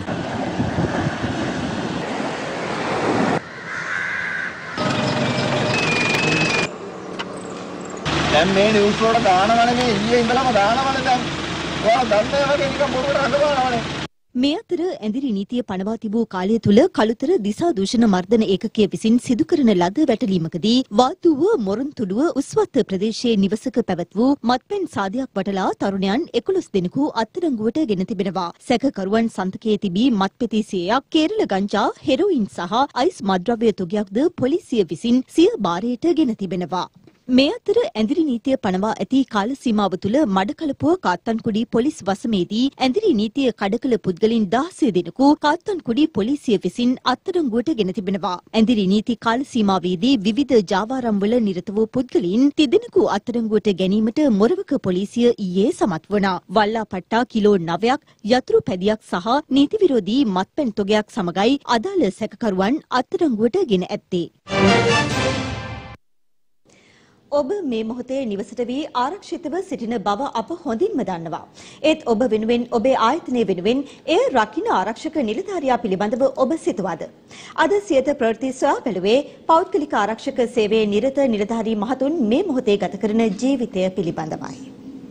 දැන් මේ නිවුස් වලට දානවනේ මේ ඊයේ ඉඳලම දානවනේ දැන්. ඔයාලා දන්නේ වගේ නිකන් බොරුවට අඬවනවනේ. මේ අතර ඇඳිරි නීතිය පනවා තිබූ කාලය තුල කළුතර දිසා දූෂණ මර්දන ඒකකය විසින් සිදු කරන ලද වැටලීමකදී වාතුව මොරොන්තුඩුව උස්වත්ත ප්‍රදේශයේ නිවසක පැවැත් වූ මත්පැන් සාදයක් වටලා තරුණයන් එකොළොස් දෙනෙකු අත්අඩංගුවට ගෙන තිබෙනවා. සැකකරුවන් සන්තකයේ තිබී මත්පෙති සියයක්, කේරළ ගංජා, හෙරොයින් සහ අයිස් මත්ද්‍රව්‍ය තුගයක්ද පොලිසිය විසින් සිය භාරයට ගෙන තිබෙනවා. මේ අතර ඇඳිරි නීතිය පනවා ඇති කාල සීමාව තුළ මඩකලපුව කාත්තන්කුඩි පොලිස් වසමේදී ඇඳිරි නීතිය කඩකළ පුද්ගලින් දහසය දෙනෙකු කාත්තන්කුඩි පොලිසිය විසින් අත්අඩංගුවට ගෙන තිබෙනවා. ඇඳිරි නීති කාල සීමාවේදී විවිධ ජාවාරම්වල නිරත වූ පුද්ගලින් තිදෙනෙකු අත්අඩංගුවට ගැනීමට මොරවක පොලිසිය ඊයේ සමත් වුණා. වල්ලාපට්ටා කිලෝ නවයක්, යතුරු පැදියක් සහ නීති විරෝධී මත්පැන් තොගයක් සමගයි අදාළ සැකකරුවන් අත්අඩංගුවට ගෙන ඇත්තේ. ඔබ මේ මොහොතේ නිවසට වී ආරක්ෂිතව සිටින බව අප හොඳින්ම දන්නවා. ඒත් ඔබ වෙනුවෙන් ඔබේ ආයතනය වෙනුවෙන් එය රකින්න ආරක්ෂක නිලධාරියා පිළිබඳව ඔබ සිතුවද? අද සියත ප්‍රවෘත්ති සොයා බැලුවේ පෞද්ගලික ආරක්ෂක සේවයේ නිරත නිලධාරී මහතුන් මේ මොහොතේ ගත කරන ජීවිතය පිළිබඳවයි.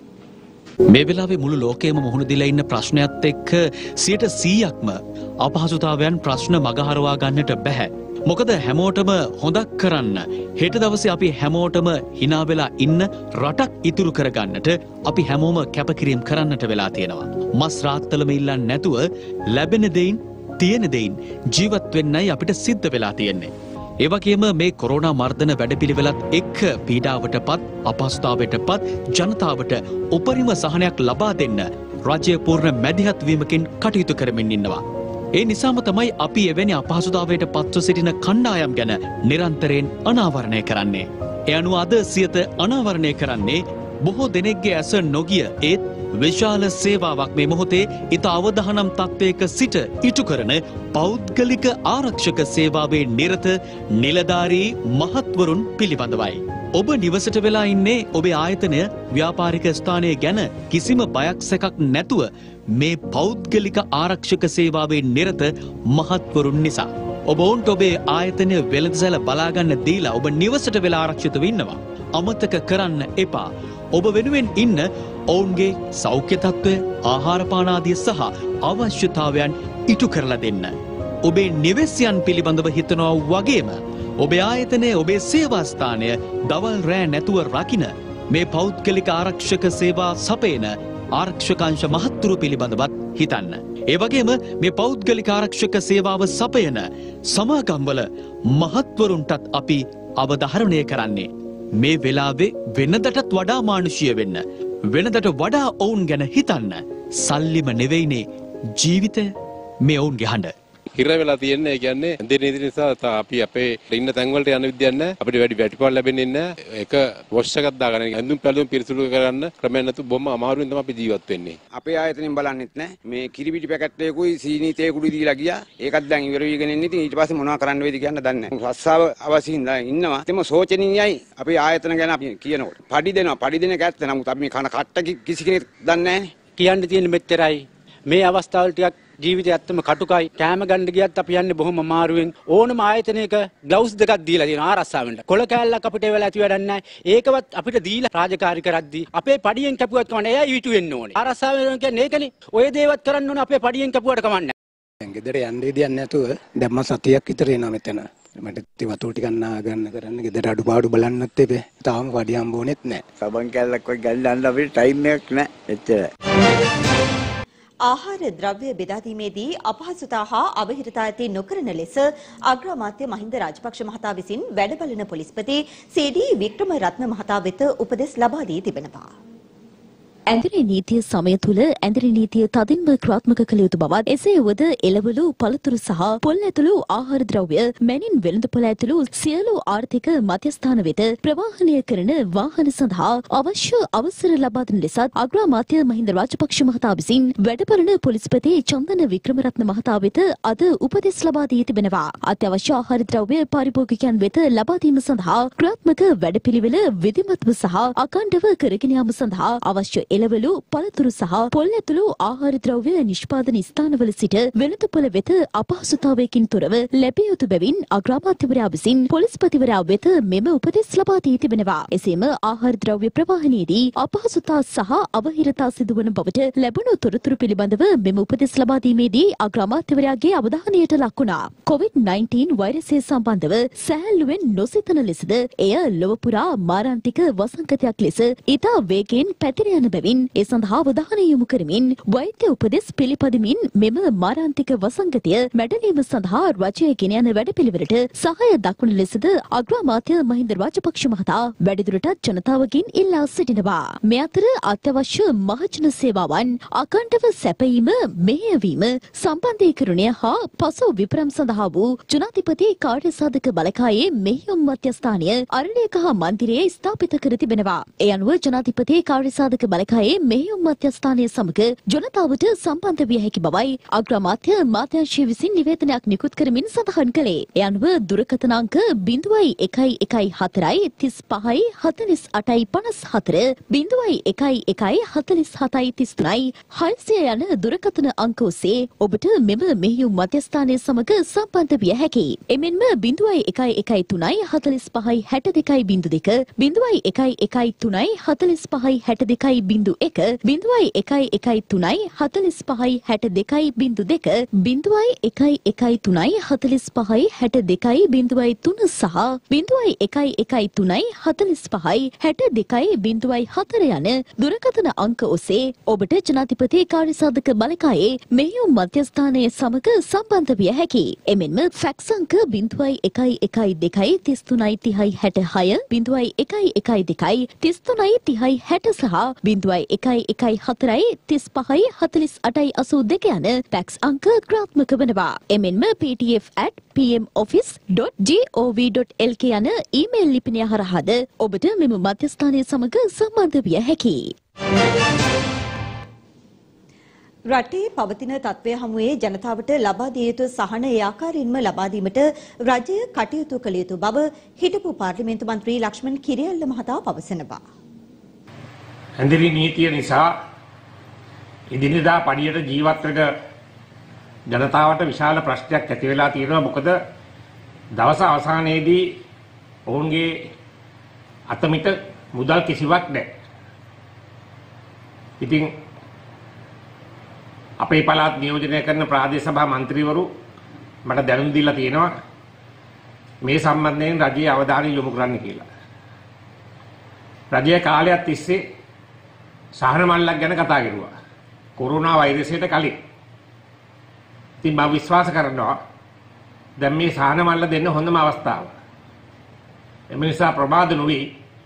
මේ වෙලාවේ මුළු ලෝකයේම මුහුණ දීලා ඉන්න ප්‍රශ්නයත් එක්ක සියයට සීයක්ම අපහසුතාවයන් ප්‍රශ්න මගහරවා ගන්නට බෑ. මොකද හැමෝටම හොඳක් කරන්න හෙට දවසේ අපි හැමෝටම hina වෙලා ඉන්න රටක් ඉතුරු කරගන්නට අපි හැමෝම කැපකිරීම කරන්නට වෙලා තියෙනවා. මස් රාත්තලම ඉල්ලන්නේ නැතුව ලැබෙන දෙයින් තියෙන දෙයින් ජීවත් වෙන්නයි අපිට සිද්ධ වෙලා තියෙන්නේ. ඒ වගේම මේ කොරෝනා මර්ධන වැඩපිළිවෙලත් එක්ක පීඩාවටපත් අපහසුතාවයටපත් ජනතාවට උපරිම සහනයක් ලබා දෙන්න රාජ්‍ය පූර්ණ මැදිහත් වීමකින් කටයුතු කරමින් ඉන්නවා. ඒ නිසාම තමයි අපි එවැනි අපහසුතාවයට පත්ව සිටින කණ්ඩායම් ගැන නිරන්තරයෙන් අනාවරණය කරන්නේ. ඒ අනුව අද සියත අනාවරණය කරන්නේ බොහෝ දෙනෙක්ගේ ඇස නොගිය ඒත් විශාල සේවාවක් මේ මොහොතේ ඉතා අවදානම් තත්ත්වයක සිට ඉටු කරන පෞද්ගලික ආරක්ෂක සේවාවේ නිරත නිලධාරී මහත්වරුන් පිළිබඳවයි. ඔබ නිවසට වෙලා ඉන්නේ ඔබේ ආයතනය ව්‍යාපාරික ස්ථානය ගැන කිසිම බයක් සැකක් නැතුව මේ පෞද්ගලික ආරක්ෂක සේවාවේ නිරත මහත්වරුන් නිසා. ඔබ ඔවුන්ට ඔබේ ආයතනය වෙළඳසැල බලාගන්න දීලා ඔබ නිවසට වෙලා ආරක්ෂිතව ඉන්නවා. අමතක කරන්න එපා. ඔබ වෙනුවෙන් ඉන්න ඔවුන්ගේ සෞඛ්‍ය තත්ත්වය, ආහාර පාන ආදිය සහ අවශ්‍යතාවයන් ඉටු කරලා දෙන්න. ඔබේ නිවෙස්යන් පිළිබඳව හිතනවා වගේම ඔබේ ආයතනය, ඔබේ සේවා ස්ථානය දවල් රෑ නැතුව රකින්න මේ පෞද්ගලික ආරක්ෂක සේවා සපයන ආරක්ෂකාංශ මහත්තුරු පිළිබඳවත් හිතන්න. ඒ වගේම මේ පෞද්ගලික ආරක්ෂක සේවාව සපයන සමාගම්වල මහත්වරුන්ටත් අපි අවධාරණය කරන්නේ මේ වෙලාවේ වෙනදටත් වඩා මානුෂීය වෙන්න, වෙනදට වඩා ඔවුන් ගැන හිතන්න. සල්ලිම නෙවෙයිනේ ජීවිතය මේ ඔවුන්ගේ හඬ. හිර වෙලා තියෙන්නේ. ඒ කියන්නේ ඇඳේ නීති නිසා අපි අපේ ඉන්න තැන් වලට යන්න විදියක් නැහැ. අපිට වැඩි වැටිපල් ලැබෙන්නේ නැහැ. ඒක වොෂ් එකක් දාගන්න ඇඳුම් පැළඳුම් පිරිසිදු කරන්න ක්‍රමයක් නැතු බොම්ම අමාරුවෙන් තමයි අපි ජීවත් වෙන්නේ. අපේ ආයතනෙන් බලන්නෙත් නැහැ. මේ කිරිපිටි පැකට් එකකුයි සීනි තේ කුඩු දීලා ගියා. ඒකත් දැන් ඉවර වෙගෙන ඉන්නේ. ඉතින් ඊට පස්සේ මොනවද කරන්න වෙයිද කියන්න දන්නේ නැහැ. රස්සාව අවශ්‍ය හින්දා ඉන්නවා. එතෙම සෝචනීයයි අපේ ආයතන ගැන අපි කියනකොට. පඩි දෙනවා. පඩි දෙන එක ඇත්ත. නමුත් අපි මේ කන කට්ට කිසි කෙනෙක් දන්නේ නැහැ. කියන්න තියෙන මෙච්චරයි. මේ අවස්ථාවල ටිකක් ජීවිතය ඇත්තම කටුකයි. කෑම ගන්න ගියත් අපි යන්නේ බොහොම අමාරුවෙන්. ඕනම ආයතනයක ග්ලව්ස් දෙකක් දීලා තියෙනවා ආරස්සාවෙන්ට. කොළ කෑල්ලක් අපිට වෙලා ඇති වැඩක් නැහැ. ඒකවත් අපිට දීලා රාජකාරී කරද්දී අපේ පඩියෙන් කැපුවත් කමන්නේ එයා ඊට වෙන්න ඕනේ. ආරස්සාවෙන් කියන්නේ ඒකනේ. ඔය දේවත් කරන්න ඕනේ අපේ පඩියෙන් කැපුවට කමන්නේ. දැන් ගෙදර යන්න දෙයක් නැතුව දැන් මම සතියක් විතර එනවා මෙතන. මට වතුර ටිකක් නා ගන්න කරන්න ගෙදර අඩුපාඩු බලන්නත් එපේ. තාම පඩි හම්බුනේත් නැහැ. සබන් කැල්ලක් වගේ ගන්න අපිට ටයිම් එකක් නැහැ. එච්චරයි. ආහාර ද්‍රව්‍ය බෙදා දීමේදී අපහසුතා හා අවහිරතා ඇති නොකරන ලෙස අග්‍රාමාත්‍ය මහින්ද රාජපක්ෂ මහතා විසින් වැඩ බලන පොලිස්පති සී.ඩී. වික්‍රමරත්න මහතා වෙත උපදෙස් ලබා දී තිබෙනවා. ඇඳිරි නීතිය සමය තුළ ඇඳිරි නීතිය තදින්ම ක්‍රියාත්මක කළ යුතු බවත් එසේ වුවද එළවලු පළතුරු සහ පොල් ඇතුළු ආහාර ද්‍රව්‍ය මැනින් වෙළඳපොළ ඇතුළු සියලු ආර්ථික මධ්‍යස්ථාන වෙත ප්‍රවාහනය කරන වාහන සඳහා අවශ්‍ය අවසර ලබා දෙන ලෙසත් අග්‍රාමාත්‍ය මහින්ද රාජපක්ෂ මහතා විසින් වැඩබලන පොලිස්පති චන්දන වික්‍රමරත්න මහතා වෙත අද උපදෙස් ලබා දී තිබෙනවා. අත්‍යවශ්‍ය ආහාර ද්‍රව්‍ය පාරිභෝගිකයන් වෙත ලබා දීම සඳහා ක්‍රියාත්මක වැඩපිළිවෙල විධිමත්ව සහ අඛණ්ඩව කරගෙන යාම සඳහා අවශ්‍ය එළවලු පළතුරු සහ පොල් ඇතුළු ආහාර ද්‍රව්‍ය නිෂ්පාදන ස්ථානවල සිට වෙළඳපොළ වෙත අපහසුතාවයකින් තොරව ලැබිය යුතු බැවින් අග්‍රාමාත්‍යවරයා විසින් පොලිස්පතිවරයා වෙත මෙම උපදෙස් ලබා දී තිබෙනවා. එසේම ආහාර ද්‍රව්‍ය ප්‍රවාහනයේදී අපහසුතා සහ අවහිරතා සිදුවන බවට ලැබුණු තොරතුරු පිළිබඳව මෙම උපදෙස් ලබා දීමේදී අග්‍රාමාත්‍යවරයාගේ අවධානයට ලක් වුණා. කොවිඩ් නයින්ටීන් වෛරසය සම්බන්ධව සැහැල්ලුවෙන් නොසිතන ලෙසද එය ලොව පුරා මාරාන්තික වසංගතයක් ලෙස ඉතා වේගයෙන් පැතිර යන බැවින් ඒ සඳහා අවධානය යොමු කරමින් වෛද්‍ය උපදෙස් පිළිපදමින් මෙම මාරාන්තික වසංගතය මැඩලීම සඳහා රජය ගෙන යන වැඩපිළිවෙලට සහාය දක්වන ලෙසද අග්‍රාමාත්‍ය මහින්ද රාජපක්ෂ මහතා වැඩිදුරටත් ජනතාවගෙන් ඉල්ලා සිටිනවා. මේ අතර අත්‍යවශ්‍ය මහජන සේවාවන් අඛණ්ඩව සැපයීම මෙහෙයවීම සම්බන්ධීකරණය හා පසු විපරම් සඳහා වූ ජනාධිපති කාර්යසාධක බලකායේ මෙහෙයුම් මධ්‍යස්ථානය අරලියකහ මන්දිරයේ ස්ථාපිත කර තිබෙනවා. ඒ අනුව ජනාධිපති කාර්යසාධක බලකායේ මෙහෙයුම් මධ්‍යස්ථානය සමග ජනතාවට සම්බන්ධ විය හැකි බවයි අග්‍රාමාත්‍ය මාත්‍යාංශය විසින් නිවේදනයක් නිකුත් කරමින් සඳහන් කළේ. ඒ අනුව දුරකථන අංක ज़ीरो एक एक चार तीस පහයි හතළිස් අටයි පනස් හතර ज़ीरो एक एक හතළිස් හතයි තිස් තුනයි හයසිය යන දුරකථන අංක ඔස්සේ ඔබට මෙම මෙහෙයුම් මධ්‍යස්ථානය සමග සම්බන්ධ විය හැකියි. එමෙන්ම ज़ीरो एक एक තුනයි හතළිස් පහයි හැට දෙකයි බිංදු දෙක ज़ीरो एक एक තුනයි හතළිස් පහයි හැට දෙකයි බිංදු එක ज़ीरो एक एक තුනයි හතළිස් පහයි හැට දෙකයි බිංදු දෙක ज़ीरो एक एक තුනයි හතළිස් පහයි හැට දෙකයි බිංදු තුන සහ ज़ीरो एक एक තුනයි හතළිස් පහයි හැට දෙකයි බිංදු හතර යන දුරකථන අංක ඔස්සේ ඔබට ජනාධිපති කාර්යසාධක බලකායේ මෙහෙයුම් මධ්‍යස්ථානය සමග සම්බන්ධ විය හැකියි. එමෙන්ම ෆැක්ස් අංක ज़ीरो एक एक දෙකයි තිස් තුනයි තිහයි හැට හය ज़ीरो एक एक දෙකයි තිස් තුනයි තිහයි හැට සහ ज़ीरो एक एक හතරයි තිස් පහයි හතළිස් අටයි අසූ දෙක යන ෆැක්ස් අංක ක්‍රියාත්මක වනවා. එමෙන්ම p t f at p m office dot gov dot l k යන ඊමේල් ලිපිනය හරහාද ඔබට මෙම මධ්‍යස්ථානය සමග සම්බන්ධ විය හැකියි. රටේ පවතින තත්ත්වය හමුවේ ජනතාවට ලබා දිය යුතු සහන ඒ ආකාරයෙන්ම ලබා දීමට රජය කටයුතු කළ යුතු බව හිටපු පාර්ලිමේන්තු මන්ත්‍රී ලක්ෂ්මන් කිරියල්ල මහතා පවසනවා. ඇඳිරි නීතිය නිසා ඉදිරියදා පඩියට ජීවත් වෙන ජනතාවට විශාල ප්‍රශ්නයක් ඇති වෙලා තියෙනවා. මොකද දවස අවසානයේදී ඔවුන්ගේ අතමිට මුදල් කිසිවක් නැහැ. ඉතින් අපේ පළාත් නියෝජනය කරන ප්‍රාදේශ සභා මන්ත්‍රීවරු මට දැනුම් දීලා තියෙනවා මේ සම්බන්ධයෙන් රජයේ අවධානය යොමු කරන්න කියලා. රජයේ කාලයක් තිස්සේ සහන මල්ලක් ගැන කතා කරුවා. කොරෝනා වෛරසයට කලින්. ඉතින් මම විශ්වාස කරනවා දැන් මේ සහන මල්ල දෙන්න හොඳම අවස්ථාව. එම නිසා ප්‍රමාද නොවි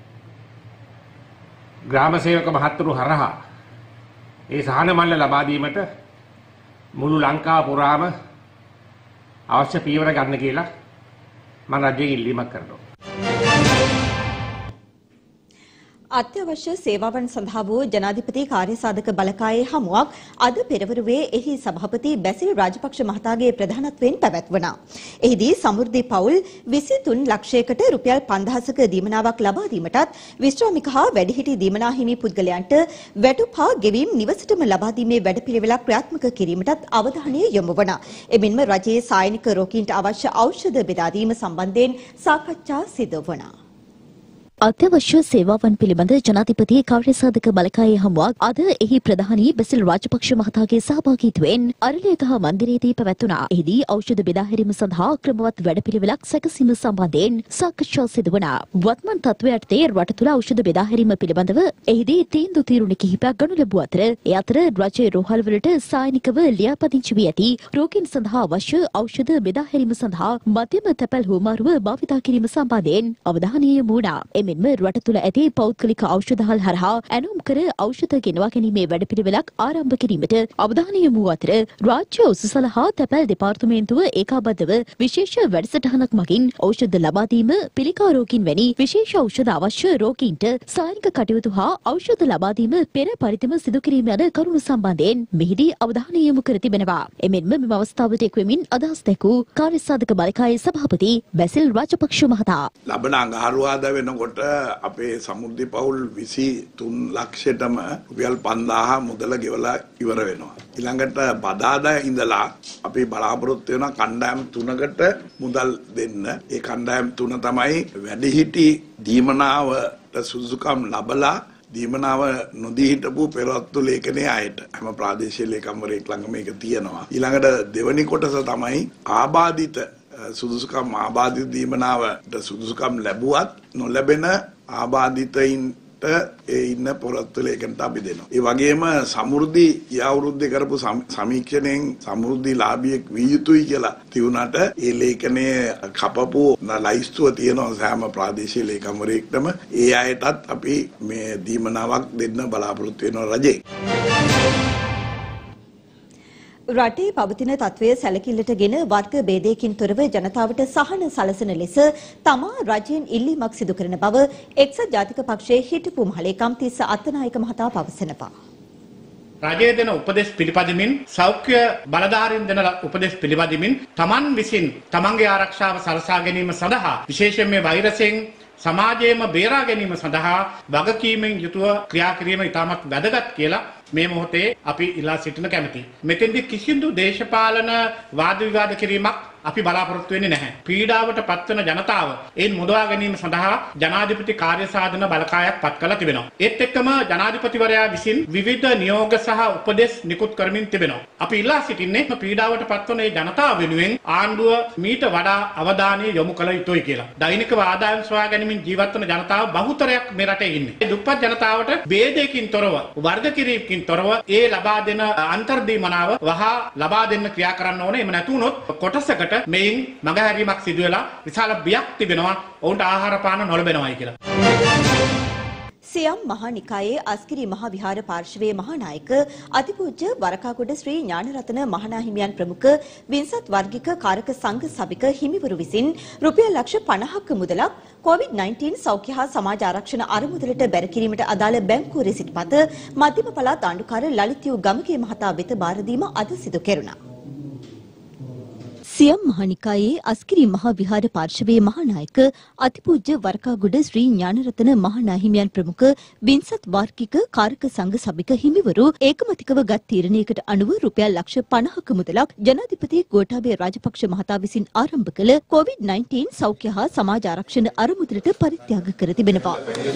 ග්‍රාම සේවක මහත්තුරු හරහා ඒ සහන මල්ල ලබා දීමට මුළු ලංකාව පුරාම අවශ්‍ය පියවර ගන්න කියලා මම රජයෙන් ඉල්ලීමක් කරනවා. අත්‍යවශ්‍ය සේවාවන් සඳහා වූ ජනාධිපති කාර්යසාධක බලකායේ හමුවක් අද පෙරවරුවේ එහි සභාපති බැසිල් රාජපක්ෂ මහතාගේ ප්‍රධානත්වයෙන් පැවැත්වුණා. එහිදී සමෘද්ධි පවුල් විසි තුන් ලක්ෂයකට රුපියල් පන්දහසක දීමනාවක් ලබා දීමටත් විශ්‍රාමික හා වැඩිහිටි දීමනා හිමි පුද්ගලයන්ට වැටුප් හා ගෙවීම් නිවසටම ලබා දීමේ වැඩපිළිවෙලක් ක්‍රියාත්මක කිරීමටත් අවධානය යොමු වුණා. එමෙන්ම රජයේ සායනික රෝගීන්ට අවශ්‍ය ඖෂධ බෙදා දීම සම්බන්ධයෙන් සාකච්ඡා සිදු වුණා. අත්‍යවශ්‍ය සේවාවන් පිළිබඳ ජනාධිපති කාර්යසාධක බලකායේ හමුවක් අද එහි ප්‍රධානී බැසිල් රාජපක්ෂ මහතාගේ සහභාගීත්වයෙන් අරලියගහ මන්දිරයේදී පැවැත්වුණා. එහිදී ඖෂධ බෙදා හැරීම සඳහා ක්‍රමවත් වැඩපිළිවෙලක් සැකසීම සම්බන්ධයෙන් සාකච්ඡා සිදු වුණා. වත්මන් තත්ත්වය යටතේ රට තුළ ඖෂධ බෙදා හැරීම පිළිබඳව එහිදී තීන්දුව තීරුණු කිහිපයක් ගනු ලැබුව අතර ඒ අතර රජයේ රෝහල්වලට සායනිකව ලියාපදිංචි වී ඇති රෝගීන් සඳහා අවශ්‍ය ඖෂධ බෙදා හැරීම සඳහා මධ්‍යම තැපැල් හුවමාරුව භාවිතා කිරීම සම්බන්ධයෙන් අවධානය යොමු වුණා. මෙන්ම රට තුළ ඇති පෞද්ගලික ඖෂධහල් හරහා ඇනුම් කර ඖෂධ ගෙනවා ගැනීමේ වැඩපිළිවෙලක් ආරම්භ කිරීමට අවධානය යොමු අතර රාජ්‍ය උසසල හා තැපැල් දෙපාර්තමේන්තුව ඒකාබද්ධව විශේෂ වැඩසටහනක් මගින් ඖෂධ ලබා දීම, පිළිකා රෝගීන් වැනි විශේෂ ඖෂධ අවශ්‍ය රෝගීන්ට සායනික කටයුතු හා ඖෂධ ලබා දීම පෙර පරිදිම සිදු කිරීම යන කරුණු සම්බන්ධයෙන් මෙහිදී අවධානය යොමු කර තිබෙනවා. එමෙන්ම මෙම අවස්ථාවට එක්වෙමින් අදහස් දැක්වූ කාර්යසාධක බලකායේ සභාපති බැසිල් රාජපක්ෂ මහතා ලබන අඟහරුවාදා වෙනකොට අපේ සමෘද්ධි පවුල් විසි තුන් ලක්ෂයටම රුපියල් පන්දාහ මුදල ගෙවලා ඉවර වෙනවා. ඊළඟට බදාදා ඉඳලා අපි බලාපොරොත්තු වෙන කණ්ඩායම් තුනකට මුදල් දෙන්න. ඒ කණ්ඩායම් තුන තමයි වැඩිහිටි දීමනාවට සුදුසුකම් ලබලා දීමනාව නොදී හිටපු පෙරවත්තු ලේඛනයේ අයට හැම ප්‍රාදේශීය ලේකම්වරයෙක් ළඟ මේක තියෙනවා. ඊළඟට දෙවැනි කොටස තමයි ආබාධිත සුදුසුකම් ආබාධිත දීමනාවට සුදුසුකම් ලැබුවත් නොලැබෙන ආබාධිතයින්ට ඒ ඉන්න පොරොත්තු ලේඛනට අපි දෙනවා. ඒ වගේම සමෘද්ධි ගිය අවුරුද්දේ කරපු සමීක්ෂණයෙන් සමෘද්ධි ලාභියෙක් විය යුතුයි කියලා තියුණාට ඒ ලේඛනයේ කපපු ලයිස්තුව තියෙනවා සෑම ප්‍රාදේශීය ලේකම්වරයෙක්ටම. ඒ අයටත් අපි මේ දීමනාවක් දෙන්න බලාපොරොත්තු වෙනවා රජේ. රටේ පවතින තත්ත්වය සැලකිල්ලටගෙන වර්ග ભેදයකින් තොරව ජනතාවට සහන සලසන ලෙස තමා රජයෙන් ඉල්ලීමක් සිදු කරන බව එක්සත් ජාතික පක්ෂයේ හිටපු මහලේකම් තිස්ස අත්තනායක මහතා පවසනවා. රජයේ දෙන උපදෙස් පිළිපදමින් සෞඛ්‍ය බලධාරීන් දෙන උපදෙස් පිළිපදමින් තමන් විසින් තමන්ගේ ආරක්ෂාව සලසා ගැනීම සඳහා විශේෂයෙන් මේ වෛරසයෙන් සමාජයේම බේරා ගැනීම සඳහා වගකීමෙන් යුතුව ක්‍රියා කිරීම ඉතාමත් වැදගත් කියලා මේ මොහොතේ අපි ඉල්ලා සිටින කැමැති. මෙතෙන්දී කිසිදු දේශපාලන වාද විවාද කිරීමක් අපි බලාපොරොත්තු වෙන්නේ නැහැ. පීඩාවට පත්වන ජනතාව ඒන් මුදවා ගැනීම සඳහා ජනාධිපති කාර්යසාධන බලකායක් පත් කළා තිබෙනවා. ඒත් එක්කම ජනාධිපතිවරයා විසින් විවිධ නියෝග සහ උපදෙස් නිකුත් කරමින් තිබෙනවා. අපි ඉල්ලා සිටින්නේ පීඩාවට පත්වන මේ ජනතාව වෙනුවෙන් ආණ්ඩුව මීට වඩා අවධානය යොමු කළ යුතුයි කියලා. දෛනිකව ආදායම් සොයා ගැනීමෙන් ජීවත් වන ජනතාව බහුතරයක් මේ රටේ ඉන්නේ. දුප්පත් ජනතාවට ભેදයකින් තොරව වර්ග කිරීමකින් තොරව ඒ ලබා දෙන අන්තර්දීමනාව වහා ලබා දෙන්න ක්‍රියා කරන්න ඕනේ. එහෙම නැතුනොත් කොටසකට මේන් මගහැරීමක් සිදු වෙලා විශාල බියක් තිබෙනවා. ඔවුන්ට ආහාර පාන නොලබෙනවායි කියලා. සියම් මහා නිකායේ අස්කිරි මහා විහාර පාර්ශවයේ මහානායක අතිපූජ්‍ය වරකාගොඩ ශ්‍රී ඥානරතන මහානාහිමියන් ප්‍රමුඛ වින්සත් වර්ගික කාරක සංඝ සභික හිමිවරු විසින් රුපියල් ලක්ෂ පනහක මුදලක් කොවිඩ් නයින්ටීන් සෞඛ්‍ය හා සමාජ ආරක්ෂණ අරමුදලට බැර කිරීමට අදාළ බැංකුව රෙසිට් පත මධ්‍යම පළාත් ආණ්ඩුකාර ලලිත් යූ ගමගේ මහතා වෙත බාර දීම අද සිදු කෙරුණා. සියම් මහානිකායේ අස්කිරි මහා විහාර පාර්ශවයේ මහානායක අතිපූජ්‍ය වරකාගොඩ ශ්‍රී ඥානරතන මහානාහිමියන් ප්‍රමුඛ වින්සත් වාර්ගික කාරක සංඝ සභික හිමිවරු ඒකමතිකව ගත් තීරණයකට අනුව රුපියල් ලක්ෂ පනහක මුදලක් ජනාධිපති ගෝඨාභය රාජපක්ෂ මහතා විසින් ආරම්භ කළ කොවිඩ් නයින්ටීන් සෞඛ්‍ය හා සමාජ ආරක්ෂණ අරමුදලට පරිත්‍යාග කර තිබෙනවා.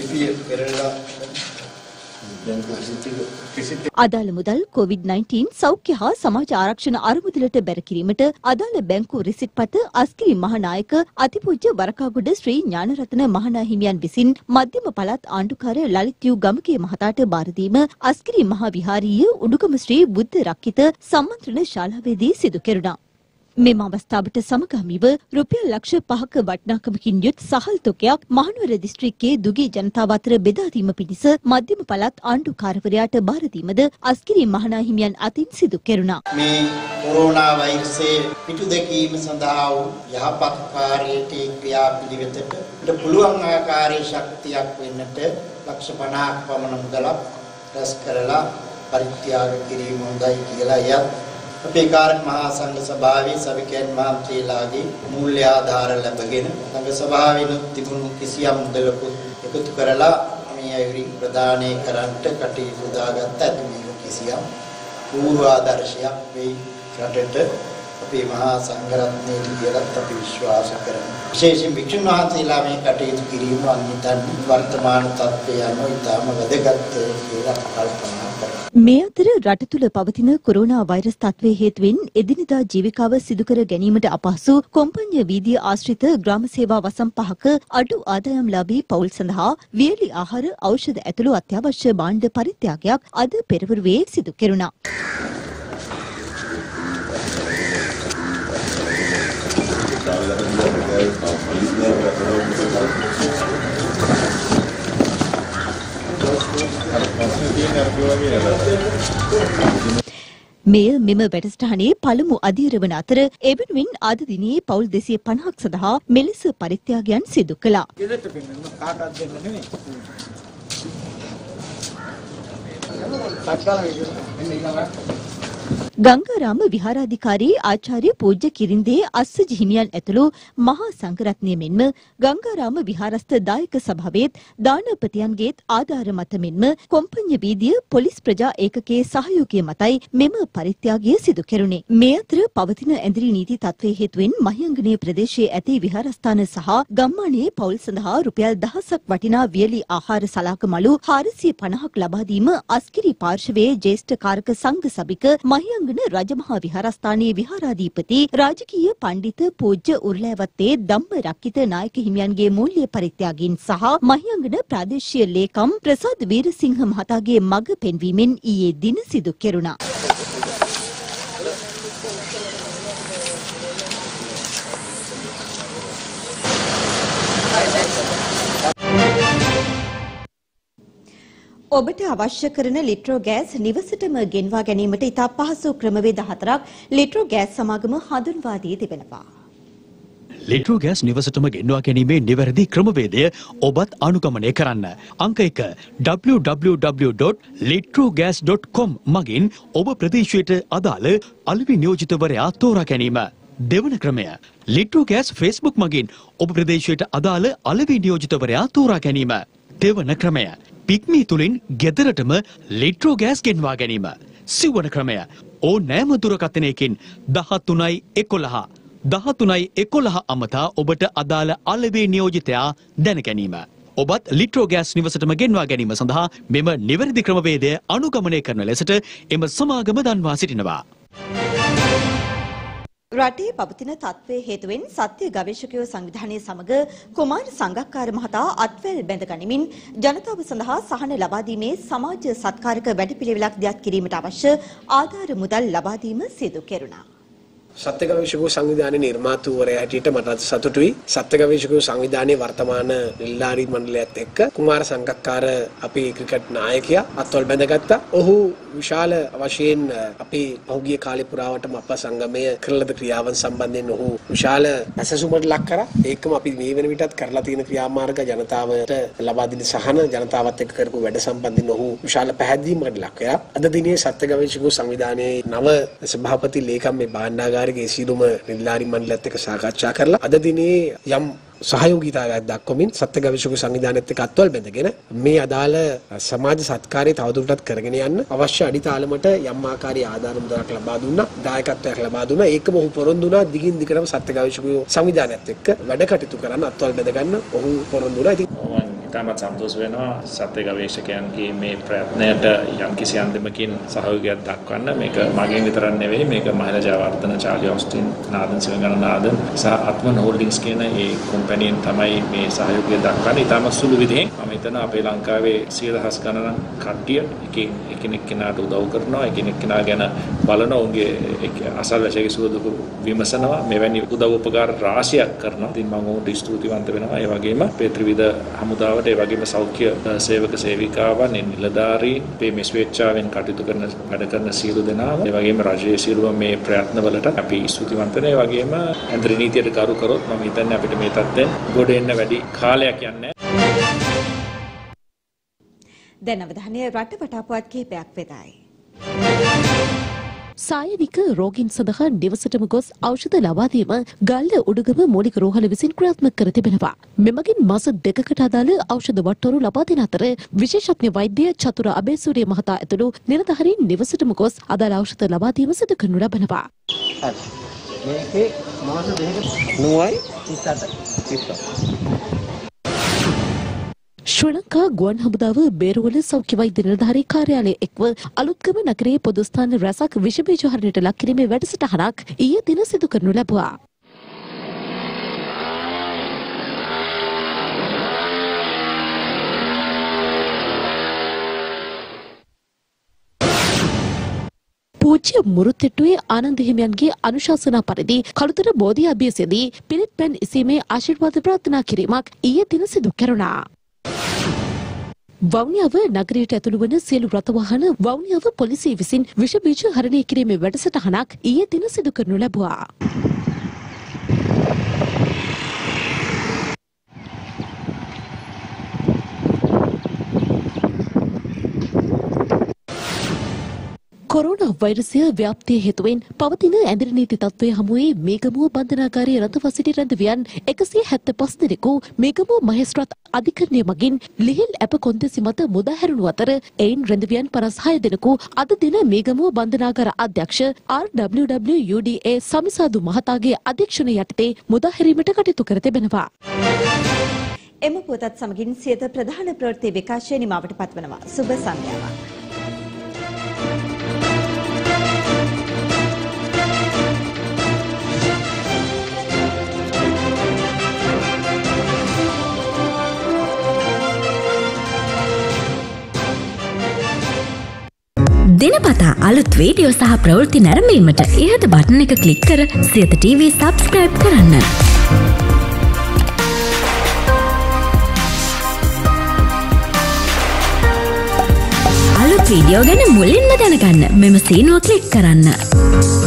අදාළ මුදල් කොවිඩ් නයින්ටීන් සෞඛ්‍ය හා සමාජ ආරක්ෂණ අරමුදලට බැර කිරීමට අදාළ බැංකු රිසිට් පත අස්කිරි මහානායක අතිපූජ්‍ය වරකාගොඩ ශ්‍රී ඥානරතන මහානාහිමියන් විසින් මධ්‍යම පළාත් ආණ්ඩුකාර ලලිත් යූ ගමගේ මහතාට බාර දීම අස්කිරි මහා විහාරීය උඩුගම ශ්‍රී බුද්ධ රක්කිත සම්මන්ත්‍රණ ශාලාවේදී සිදු කෙරුණා. මෙම අවස්ථාවට සමගාමීව රුපියල් ලක්ෂ පහක වටිනාකමකින් යුත් සහල් තොගයක් මහනුවර දිස්ත්‍රික්කයේ දුගී ජනතාව අතර බෙදා දීම පිණිස මධ්‍යම පළාත් ආණ්ඩුකාරවරයාට බාර දීමද අස්කිරි මහානාහිමියන් අතින් සිදු කෙරුණා. මේ කොරෝනා වෛරසයේ පිටු දැකීම සඳහා වූ යහපත් කාර්යයේ ක්‍රියාපිළිවෙතට පුළුවන් ආකාරයේ ශක්තියක් වෙන්නට ලක්ෂ පනහක් පමණ මුදලක් රැස් කරලා පරිත්‍යාග කිරීම හොඳයි කියලා යත් අපේ කාර්ය මහා සංඝ සභාවේ සභිකයන් මහන්සියලාගේ මූල්‍ය ආධාර ලැබගෙන සංඝ සභාවෙනුත් තිබුණු කිසියම් මුදලකුත් එකතු කරලා මේ අයුරින් ප්‍රදානය කරන්නට කටයුතු දාගත්ත ඇතුළු කිසියම් පූර්ව ආදර්ශයක් වෙයි රටට අපේ මහා සංඝරත්නයේ කියලා අපි විශ්වාස කරනවා. විශේෂයෙන් භික්ෂුන් වහන්සේලා මේ කටයුතු කිරීම අනිතන් වර්තමාන තත්ත්වය අනුව ඉතාම වැදගත් කියලා කල්පනා කරනවා. මේ අතර රට තුළ පවතින කොරෝනා වෛරස් තත්ත්වයේ හේතුවෙන් එදිනෙදා ජීවිකාව සිදු කර ගැනීමට අපහසු කොම්පඤ්ඤ වීදිය ආශ්‍රිත ග්‍රාම සේවා වසම් පහක අඩු ආදායම්ලාභී පවුල් සඳහා වියලි ආහාර ඖෂධ ඇතුළු අත්‍යවශ්‍ය භාණ්ඩ පරිත්‍යාගයක් අද පෙරවරුවේ සිදු කෙරුණා. මෙය මෙම වැඩසටහනේ පළමු අදියර වන අතර එවෙනුවෙන් අද දිනේ පවුල් දෙසිය පනහක් සඳහා මෙලෙස පරිත්‍යාගයන් සිදු කළා. ගංගාරාම විහාරාධිකාරී ආචාර්ය පූජ්‍ය කිරින්දේ අස්සජි හිමියන් ඇතුළු මහා සංඝරත්නය මෙන්ම ගංගාරාම විහාරස්ථ දායක සභාවේත් දානපතියන්ගේත් ආධාර මත මෙන්ම කොම්පඤ්ඤ වීදිය පොලිස් ප්‍රජා ඒකකයේ සහයෝගය මතයි මෙම පරිත්‍යාගය සිදු කෙරුණේ. මේ අතර පවතින ඇඳිරි නීති තත්ත්වයේ හේතුවෙන් මහියංගනයේ ප්‍රදේශයේ ඇති විහාරස්ථාන සහ ගම්මානයේ පවුල් සඳහා රුපියල් දහසක් වටිනා වියලි ආහාර සලාක මළු හාරසිය පනහක් ලබා දීම අස්කිරි පාර්ශවයේ ජ්‍යෙෂ්ඨ කාරක සංඝ සභික මහියංගන රජමහා විහාරස්ථානයේ විහාරාධිපති රාජකීය පණ්ඩිත පූජ්‍ය උර්ලෑවත්තේ ධම්ම රක්කිත නායක හිමියන්ගේ මූල්‍ය පරිත්‍යාගයෙන් සහ මහියංගන ප්‍රාදේශීය ලේකම් ප්‍රසාද් වීරසිංහ මහතාගේ මඟ පෙන්වීමෙන් ඊයේ දින සිදු කෙරුණා. ඔබට අවශ්‍ය කරන ලිට්‍රෝ ගෑස් නිවසටම ගෙන්වා ගැනීමට ඉතා පහසු ක්‍රමවේද හතරක් ලිට්‍රෝ ගෑස් සමාගම හඳුන්වා දී තිබෙනවා. ලිට්‍රෝ ගෑස් නිවසටම ගෙන්වා ගැනීමේ නිවැරදි ක්‍රමවේදය ඔබත් අනුගමනය කරන්න. අංක එක W W W dot Litro Gas dot com මගින් ඔබ ප්‍රදේශයට අදාළ අලෙවි නියෝජිතවරයා තෝරා ගැනීම. දෙවන ක්‍රමය ලිට්‍රෝ ගෑස් ෆේස්බුක් මගින් ඔබ ප්‍රදේශයට අදාළ අලෙවි නියෝජිතවරයා තෝරා ගැනීම. දෙවන ක්‍රමය පික්මී තුලින් ගෙදරටම ලිට්‍රෝ ගෑස් ගෙන්වා ගැනීම. සිවන ක්‍රමය ඕනෑම දුරකථනයකින් දහතුනයි එකොළහ දහතුනයි එකොළහ අමතා ඔබට අදාළ අලෙවි නියෝජිතයා දැන ගැනීම. ඔබත් ලිට්‍රෝ ගෑස් නිවසටම ගෙන්වා ගැනීම සඳහා මෙම නිවැරදි ක්‍රමවේදය අනුගමනය කරන ලෙසට එම සමාගම දන්වා සිටිනවා. රටේ පවතින තත්ත්වයේ හේතුවෙන් සත්‍ය ගවේෂකයෝ සංවිධානය සමග කුමාර සංගක්කාර මහතා අත්වැල් බැඳ ගනිමින් ජනතාව සඳහා සහන ලබා දීමේ සමාජ සත්කාරක වැඩපිළිවෙලක් දියත් කිරීමට අවශ්‍ය ආධාර මුදල් ලබා දීම සිදු කෙරුණා. සත්‍ය ගවේෂකයෝ සංවිධානයේ නිර්මාතෘවරයා හැටියට මට සතුටුයි. සත්‍ය ගවේෂකයෝ සංවිධානයේ වර්තමාන නිලධාරී මණ්ඩලයත් එක්ක කුමාර සංගක්කාර අපේ ක්‍රිකට් නායකයා අත්වල බැඳගත්තා. ඔහු විශාල වශයෙන් අපේ පහුගිය කාලේ පුරාවටම අප සංගමය කරලද ක්‍රියාවන් සම්බන්ධයෙන් ඔහු විශාල ඇසසුමකට ලක් කරා. ඒකම අපි මේ වෙන විටත් කරලා තියෙන ක්‍රියාමාර්ග ජනතාවට ලබා දෙන සහන ජනතාවත් එක්ක කරපු වැඩ සම්බන්ධයෙන් ඔහු විශාල පැහැදීමකට ලක් කරා. අද දිනේ සත්‍ය ගවේෂකයෝ සංවිධානයේ නව සභාපති ලේකම් මේ භාණ්ඩාගාර සියලුම නිලධාරී මණ්ඩලයත් එක්ක සාකච්ඡා කරලා අද දිනේ යම් සහයෝගීතාවයක් දක්වමින් සත්‍ය ගවේෂක සංවිධානයත් එක්ක අත්වල බැඳගෙන මේ අදාළ සමාජ සත්කාරය තවදුරටත් කරගෙන යන්න අවශ්‍ය අඩිතාලමට යම් ආකාරයේ ආධාර මුදලක් ලබා දුන්නා, දායකත්වයක් ලබා දුන්නා. ඒකම ඔහු පොරොන්දු වුණා දිගින් දිගටම සත්‍ය ගවේෂක සංවිධානයත් එක්ක වැඩ කටයුතු කරන්න අත්වල බැඳ ගන්න ඔහු පොරොන්දු වුණා. ඉතින් ඉතාමත් සන්තෝෂ වෙනවා සත්‍ය ගවේෂකයන්ගේ මේ ප්‍රයත්නයට යම්කිසි අන්දමකින් සහයෝගයක් දක්වන්න. මේක මගෙන් විතරක් නෙවෙයි, මේක මහිලා ජයවර්ධන, චාලි ඔස්ටින්, නාදන් සිවගණනාදන් සහ අත්මන් හෝල්ඩින්ග්ස් කියන ඒ කම්පැනියෙන් තමයි මේ සහයෝගය දක්වන්නේ. ඉතාමත් සුළු විදිහෙන් මම හිතනවා අපේ ලංකාවේ සිය දහස් ගණනක් කට්ටිය එකින් එකිනෙක කෙනාට උදව් කරනවා, එකිනෙක කෙනා ගැන බලනවා, ඔවුන්ගේ අසල්වැසියගේ සුව දුක විමසනවා, මෙවැනි උදව් උපකාර රාශියක් කරනවා. ඉතින් මම ඔවුන්ට ස්තුතිවන්ත වෙනවා. ඒ වගේම අපේ ත්‍රිවිධ හමුදාවට, ඒ වගේම සෞඛ්‍ය සේවක සේවිකාවන්, නිලධාරීන්, මේ ස්වේච්ඡාවෙන් කටයුතු කරන වැඩ කරන සියලු දෙනාම, ඒ වගේම රජයේ සියලුම මේ ප්‍රයත්නවලට අපි ස්තුතිවන්ත වෙනවා. ඒ වගේම ඇන්ද්‍රී නීතියට ගරු කරොත් මම හිතන්නේ අපිට මේ තත්ත්වෙන් ගොඩ එන්න වැඩි කාලයක් යන්නේ. දැන් අවධානය රට වටා පුවත් කිහිපයක් වෙතයි. සායනික රෝගීන් සඳහා නිවසටම ගොස් ඖෂධ ලබා දීම ගල්ල උඩගම මූලික රෝහල විසින් ක්‍රියාත්මක කර තිබෙනවා. මෙමගින් මාස දෙකකට අදාළ ඖෂධ වට්ටෝරු ලබා දෙන අතර විශේෂඥ වෛද්‍ය චතුර අබේසූරිය මහතා ඇතුළු නිලධාරීන් නිවසටම ගොස් අදාළ ඖෂධ ලබා දීම සිදු කරනු ලබනවා. මේකේ මාස දෙකකට නවයි තිස් අට තිස් අට ශ්‍රී ලංකා ගුවන් හමුදාව බේරුවල සෞඛ්‍ය වෛද්‍ය නිලධාරී කාර්යාලය එක්ව අලුත්ගම නගරයේ පොදු ස්ථාන රැසක් විෂ බීජ හරණයට ලක් කිරීමේ වැඩසටහනක් ඊයේ දින සිදු කරනු ලැබුවා. පූජ්‍ය මුරුත්තෙට්ටුවේ ආනන්ද හිමියන්ගේ අනුශාසනා පරිදි කළුතර බෝධි අභියසේදී පිරිත් පැන් ඉසීමේ ආශිර්වාද ප්‍රාර්ථනා කිරීමක් ඊයේ දින සිදු කෙරුණා. වවුනියාව නගරයට ඇතුළු වන සියලු රථ වාහන වවුනියාව පොලිසිය විසින් විෂ බීජ හරණය කිරීමේ වැඩසටහනක් ඊයේ දින සිදු කරනු ලැබුවා. කොරෝනා වෛරසය ව්‍යාප්තිය හේතුවෙන් පවතින ඇඳිරි නීති තත්ත්වය හමුවේ මේගමුව බන්ධනාගාරයේ රඳවා සිටි රැඳවියන් එකසිය හැත්තෑ පහ දෙනෙකු මේගමුව මහේස්ත්‍රාත් අධිකරණය මගින් ලිහිල් ඇප කොන්දේසි මත මුදා හැරුණු අතර එයින් රැඳවියන් පනස් හය දෙනෙකු අද දින මේගමුව බන්ධනාගාර අධ්‍යක්ෂ R W W U D A සමිසාදු මහතාගේ අධීක්ෂණය යටතේ මුදා හැරීමට කටයුතු කර තිබෙනවා. එම පුවතත් සමගින් සියත ප්‍රධාන ප්‍රවෘත්ති විකාශය නිමාවට පත්වනවා. සුබ සන්ධ්‍යාවක්. දිනපතා අලුත් වීඩියෝ සහ ප්‍රවෘත්ති නැරඹීමට ඉහත බටන් එක ක්ලික් කර සියත ටීවී සබ්ස්ක්‍රයිබ් කරන්න. අලුත් වීඩියෝ ගැන මුලින්ම දැනගන්න මෙම සීනුව ක්ලික් කරන්න.